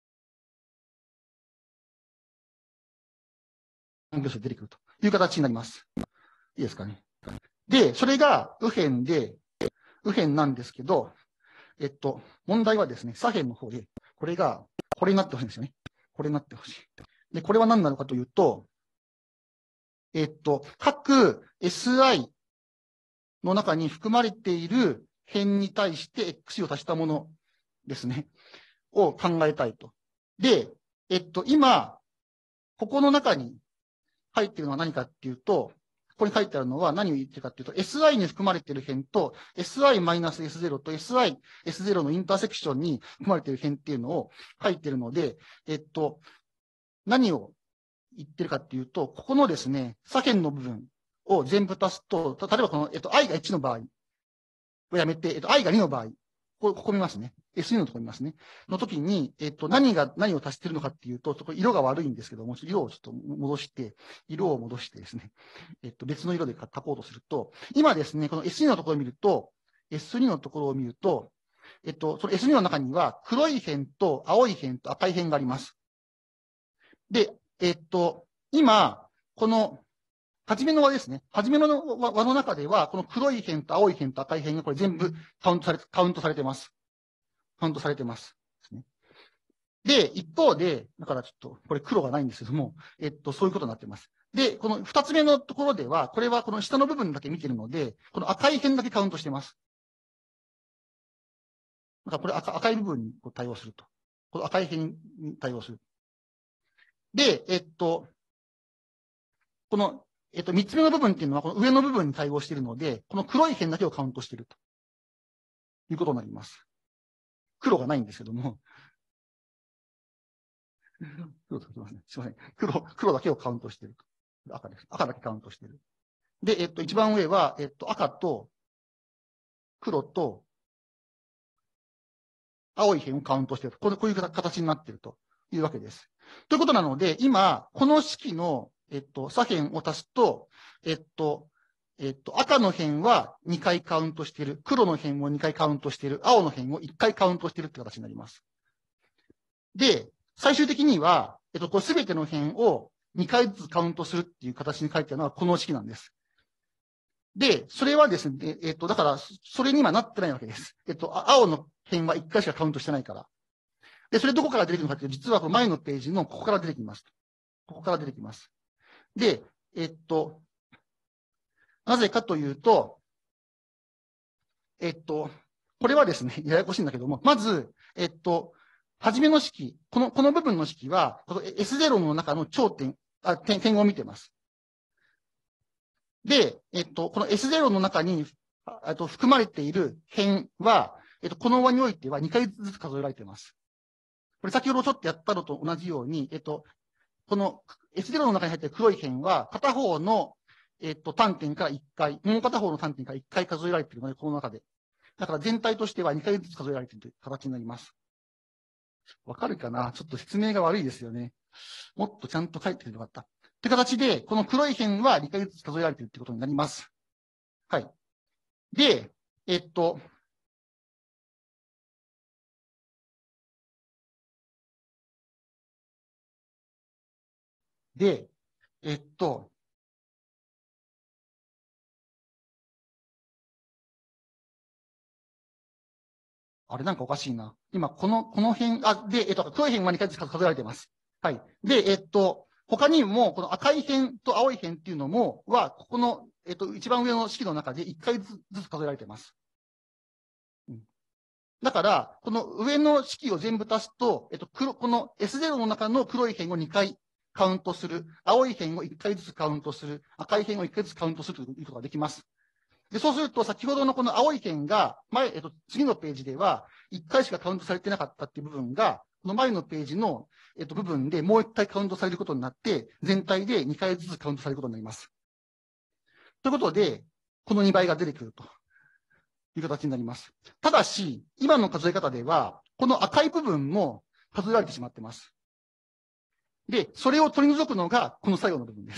傾として出てくるという形になります。いいですかね。で、それが右辺で、右辺なんですけど、問題はですね、左辺の方で、これが、これになってほしいんですよね。これになってほしい。で、これは何なのかというと、各 SI の中に含まれている辺に対して X を足したものですね、を考えたいと。で、今、ここの中に入っているのは何かっていうと、ここに書いてあるのは何を言ってるかっていうと、SI に含まれている辺と、SI-S0 と SI-S0 のインターセクションに含まれている辺っていうのを書いているので、何を言ってるかっていうと、ここのですね、左辺の部分を全部足すと、例えばこの、i が1の場合をやめて、i が2の場合、ここ見ますね。S2 のところ見ますね。の時に、何を足してるのかっていうと、そこ色が悪いんですけども、色をちょっと戻してですね、別の色で書こうとすると、今ですね、この S2 のところを見ると、その S2 の中には黒い辺と青い辺と赤い辺があります。で、今、この、初めの輪ですね。初めの輪の中では、この黒い辺と青い辺と赤い辺がこれ全部カウントされてます。カウントされてます。で、一方で、だからちょっと、これ黒がないんですけども、そういうことになってます。で、この二つ目のところでは、これはこの下の部分だけ見てるので、この赤い辺だけカウントしてます。だからこれ赤い部分に対応すると。この赤い辺に対応する。で、この、三つ目の部分っていうのは、この上の部分に対応しているので、この黒い辺だけをカウントしているということになります。黒がないんですけども。すいません。黒だけをカウントしていると。赤です。赤だけカウントしている。で、一番上は、赤と黒と青い辺をカウントしていると。こういう形になっているというわけです。ということなので、今、この式の左辺を足すと、赤の辺は2回カウントしている。黒の辺を2回カウントしている。青の辺を1回カウントしているって形になります。で、最終的には、これ全ての辺を2回ずつカウントするっていう形に書いてあるのはこの式なんです。で、それはですね、だから、それにはなってないわけです。青の辺は1回しかカウントしてないから。で、それどこから出てくるのかっていうと、実はこの前のページのここから出てきます。ここから出てきます。で、なぜかというと、これはですね、ややこしいんだけども、まず、初めの式、この部分の式は、この S0 の中の頂点、点を見てます。で、この S0 の中に、含まれている辺は、この輪においては2回ずつ数えられています。これ先ほどちょっとやったのと同じように、この S0 の中に入っている黒い辺は、片方の、端点から1回、もう片方の端点から1回数えられているので、この中で。だから全体としては2回ずつ数えられているという形になります。わかるかな？ちょっと説明が悪いですよね。もっとちゃんと書いてよかった。って形で、この黒い辺は2回ずつ数えられているということになります。はい。で、 えっと、で、えっと、あれなんかおかしいな。今、この辺、黒い辺は2回ずつ数えられています。はい。で、他にも、この赤い辺と青い辺っていうのも、ここの、一番上の式の中で1回ずつ数えられています。うん、だから、この上の式を全部足すと、この S0 の中の黒い辺を2回カウントする。青い辺を1回ずつカウントする。赤い辺を1回ずつカウントするということができます。で、そうすると、先ほどのこの青い辺が、次のページでは、1回しかカウントされてなかったっていう部分が、この前のページの、部分でもう1回カウントされることになって、全体で2回ずつカウントされることになります。ということで、この2倍が出てくるという形になります。ただし、今の数え方では、この赤い部分も数えられてしまっています。で、それを取り除くのが、この最後の部分です。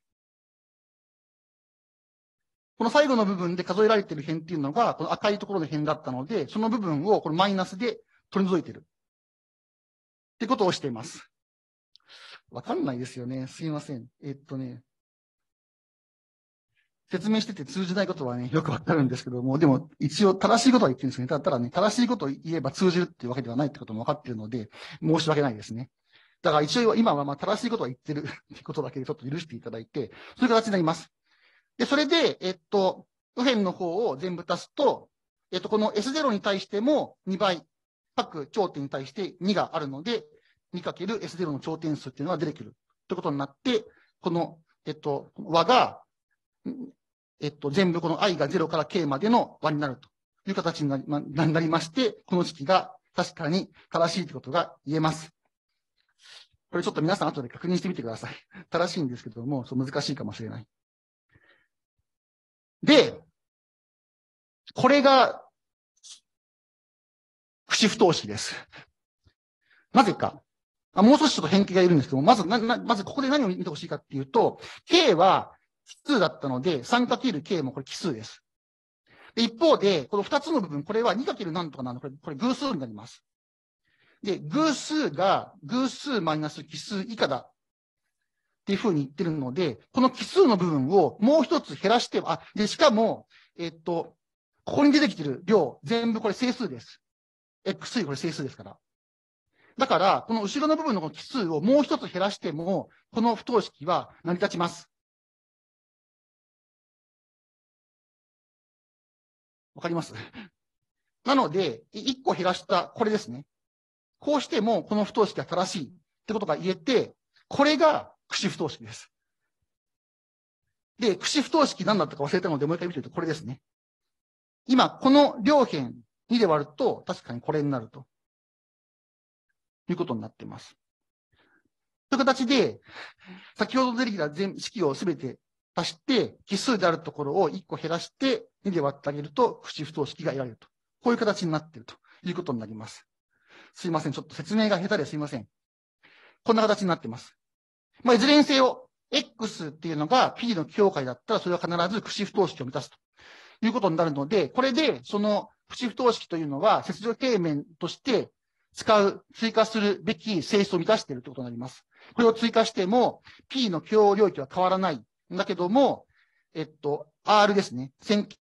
この最後の部分で数えられている辺っていうのが、この赤いところの辺だったので、その部分をこのマイナスで取り除いている。ってことをしています。わかんないですよね。すいません。説明してて通じないことはね、よくわかるんですけども、でも一応正しいことは言ってるんですね。ただね、正しいことを言えば通じるっていうわけではないってことも分かっているので、申し訳ないですね。だから一応今は正しいことは言ってるってことだけでちょっと許していただいて、そういう形になります。で、それで、右辺の方を全部足すと、この S0 に対しても2倍、各頂点に対して2があるので、2×S0 の頂点数っていうのが出てくるということになって、この、和が、全部この i が0から k までの和になるという形になりまして、この式が確かに正しいということが言えます。これちょっと皆さん後で確認してみてください。正しいんですけども、難しいかもしれない。で、これが、串不等式です。なぜか。もう少しちょっと変形がいるんですけども、まずここで何を見てほしいかっていうと、k は奇数だったので、3×k もこれ奇数です。で一方で、この2つの部分、これは 2× 何とかなの、これ偶数になります。で、偶数が偶数マイナス奇数以下だっていうふうに言ってるので、この奇数の部分をもう一つ減らして、で、しかも、ここに出てきてる量、全部これ整数です。x これ整数ですから。だから、この後ろの部分のこの奇数をもう一つ減らしても、この不等式は成り立ちます。わかります？なので、1個減らしたこれですね。こうしても、この不等式は正しいってことが言えて、これが串不等式です。で、串不等式何だったか忘れたので、もう一回見てみるとこれですね。今、この両辺2で割ると、確かにこれになるということになっています。という形で、先ほど出てきた式をすべて足して、奇数であるところを1個減らして、2で割ってあげると、串不等式が得られると。こういう形になっているということになります。すいません。ちょっと説明が下手ですいません。こんな形になっています。いずれにせよ、x っていうのが p の境界だったら、それは必ず串不等式を満たすということになるので、これで、その串不等式というのは、切除平面として追加するべき性質を満たしているということになります。これを追加しても、p の許容領域は変わらないんだけども、R ですね。線形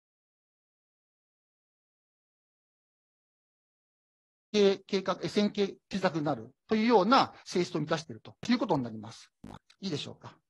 小さくなるというような性質を満たしているということになります。いいでしょうか。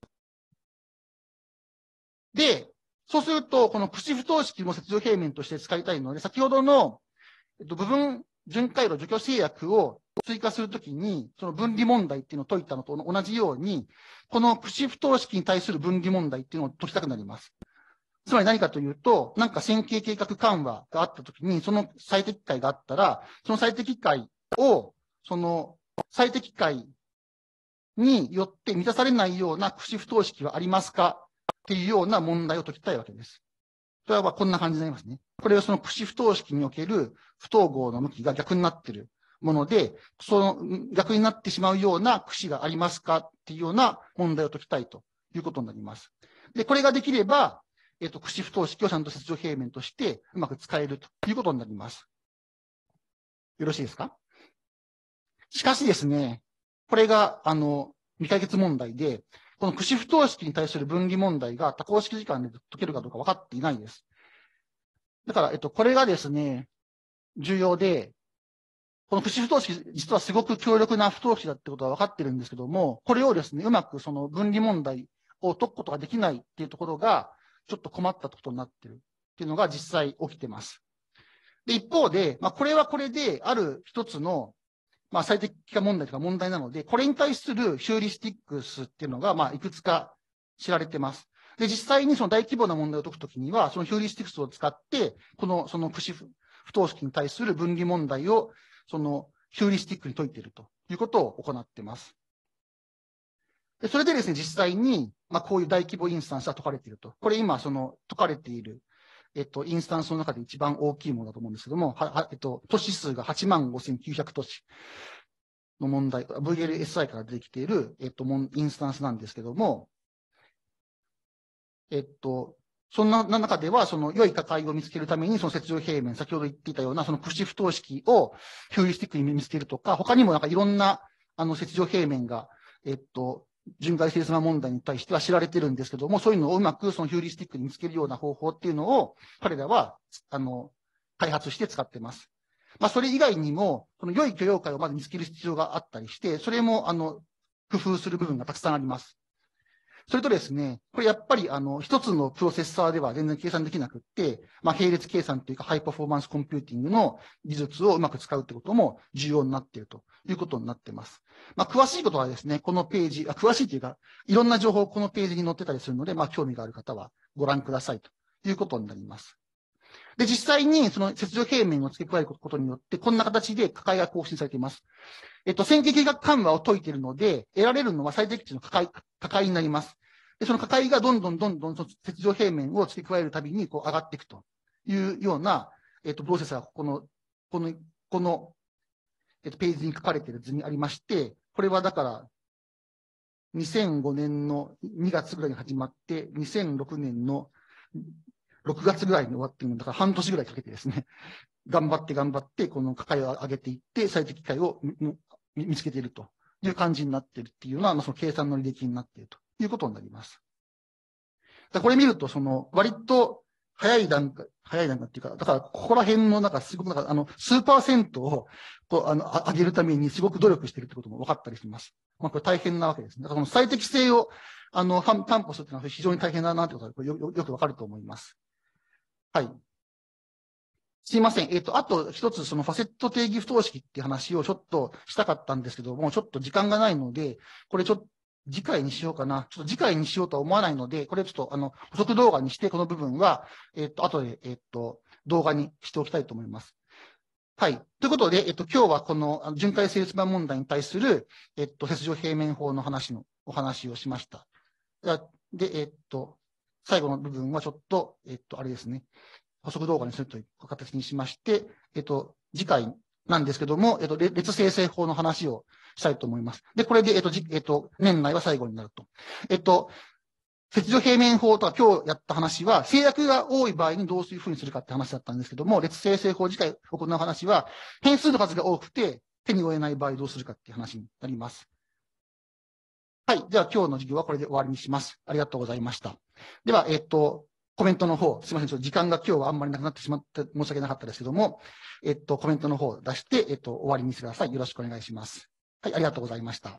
で、そうすると、この串不等式も切除平面として使いたいので、先ほどの、部分巡回路除去制約を追加するときに、その分離問題っていうのを解いたのと同じように、この串不等式に対する分離問題っていうのを解きたくなります。つまり何かというと、なんか線形計画緩和があったときに、その最適解があったら、その最適解を、その最適解によって満たされないような串不等式はありますかっていうような問題を解きたいわけです。それはこんな感じになりますね。これはその串不等式における不等号の向きが逆になっているもので、その逆になってしまうような串がありますかっていうような問題を解きたいということになります。で、これができれば、 クシフ等式をちゃんと切除平面としてうまく使えるということになります。よろしいですか？しかしですね、これが、未解決問題で、このクシフ等式に対する分離問題が多項式時間で解けるかどうか分かっていないです。だから、これがですね、重要で、このクシフ等式、実はすごく強力な不等式だってことは分かってるんですけども、これをですね、うまくその分離問題を解くことができないっていうところが、ちょっと困ったことになってるっていうのが実際起きてます。で、一方で、これはこれで、ある一つの、最適化問題とか問題なので、これに対するヒューリスティックスっていうのが、いくつか知られてます。で、実際にその大規模な問題を解くときには、そのヒューリスティックスを使って、そのクシフ不等式に対する分離問題を、そのヒューリスティックに解いているということを行っています。で、それでですね、実際に、こういう大規模インスタンスが解かれていると。これ今、その解かれている、インスタンスの中で一番大きいものだと思うんですけども、都市数が85,900都市の問題、VLSI から出てきている、インスタンスなんですけども、そんな中では、その良い価解を見つけるために、その切除平面、先ほど言っていたような、そのクシフ等式をヒューリスティックに見つけるとか、他にもいろんな、切除平面が、巡回整数問題に対しては知られてるんですけども、そういうのをうまくそのヒューリスティックに見つけるような方法っていうのを、彼らは、開発して使ってます。それ以外にも、この良い許容解をまず見つける必要があったりして、それも、工夫する部分がたくさんあります。それとですね、これやっぱり、一つのプロセッサーでは全然計算できなくって、並列計算というか、ハイパフォーマンスコンピューティングの技術をうまく使うってことも重要になっているということになっています。詳しいことはですね、このページ、詳しいというか、いろんな情報このページに載ってたりするので、興味がある方はご覧くださいということになります。で、実際にその切除平面を付け加えることによって、こんな形で価解が更新されています。線形計画緩和を解いているので、得られるのは最適値の価解になります。で、その価解がどんどんその切除平面を付け加えるたびに上がっていくというような、プロセスがこのページに書かれている図にありまして、これはだから、2005年の2月ぐらいに始まって、2006年の6月ぐらいに終わっているのだから半年ぐらいかけてですね、頑張って、この価解を上げていって、最適解を見つけているという感じになっているっていうのは、その計算の履歴になっているということになります。これ見ると、割と早い段階っていうか、だから、ここら辺のすごく数%を、上げるためにすごく努力しているってことも分かったりします。これ大変なわけですね。だから、最適性を、担保するっていうのは非常に大変だなということがよく分かると思います。はい。すいません。あと一つ、そのファセット定義不等式っていう話をちょっとしたかったんですけども、ちょっと時間がないので、これちょっと次回にしようかな。ちょっと次回にしようとは思わないので、これちょっと補足動画にして、この部分は、後で、動画にしておきたいと思います。はい。ということで、今日はこの巡回成立版問題に対する、切除平面法のお話をしました。で、最後の部分はちょっと、あれですね。補足動画にするという形にしまして、次回なんですけども、列生成法の話をしたいと思います。で、これで、年内は最後になると。切除平面法とは今日やった話は、制約が多い場合にどういうふうにするかって話だったんですけども、列生成法自体行う話は、変数の数が多くて手に負えない場合どうするかっていう話になります。はい。では今日の授業はこれで終わりにします。ありがとうございました。では、コメントの方、すみません。ちょっと時間が今日はあんまりなくなってしまって申し訳なかったですけども、コメントの方を出して、終わりにしてください。よろしくお願いします。はい、ありがとうございました。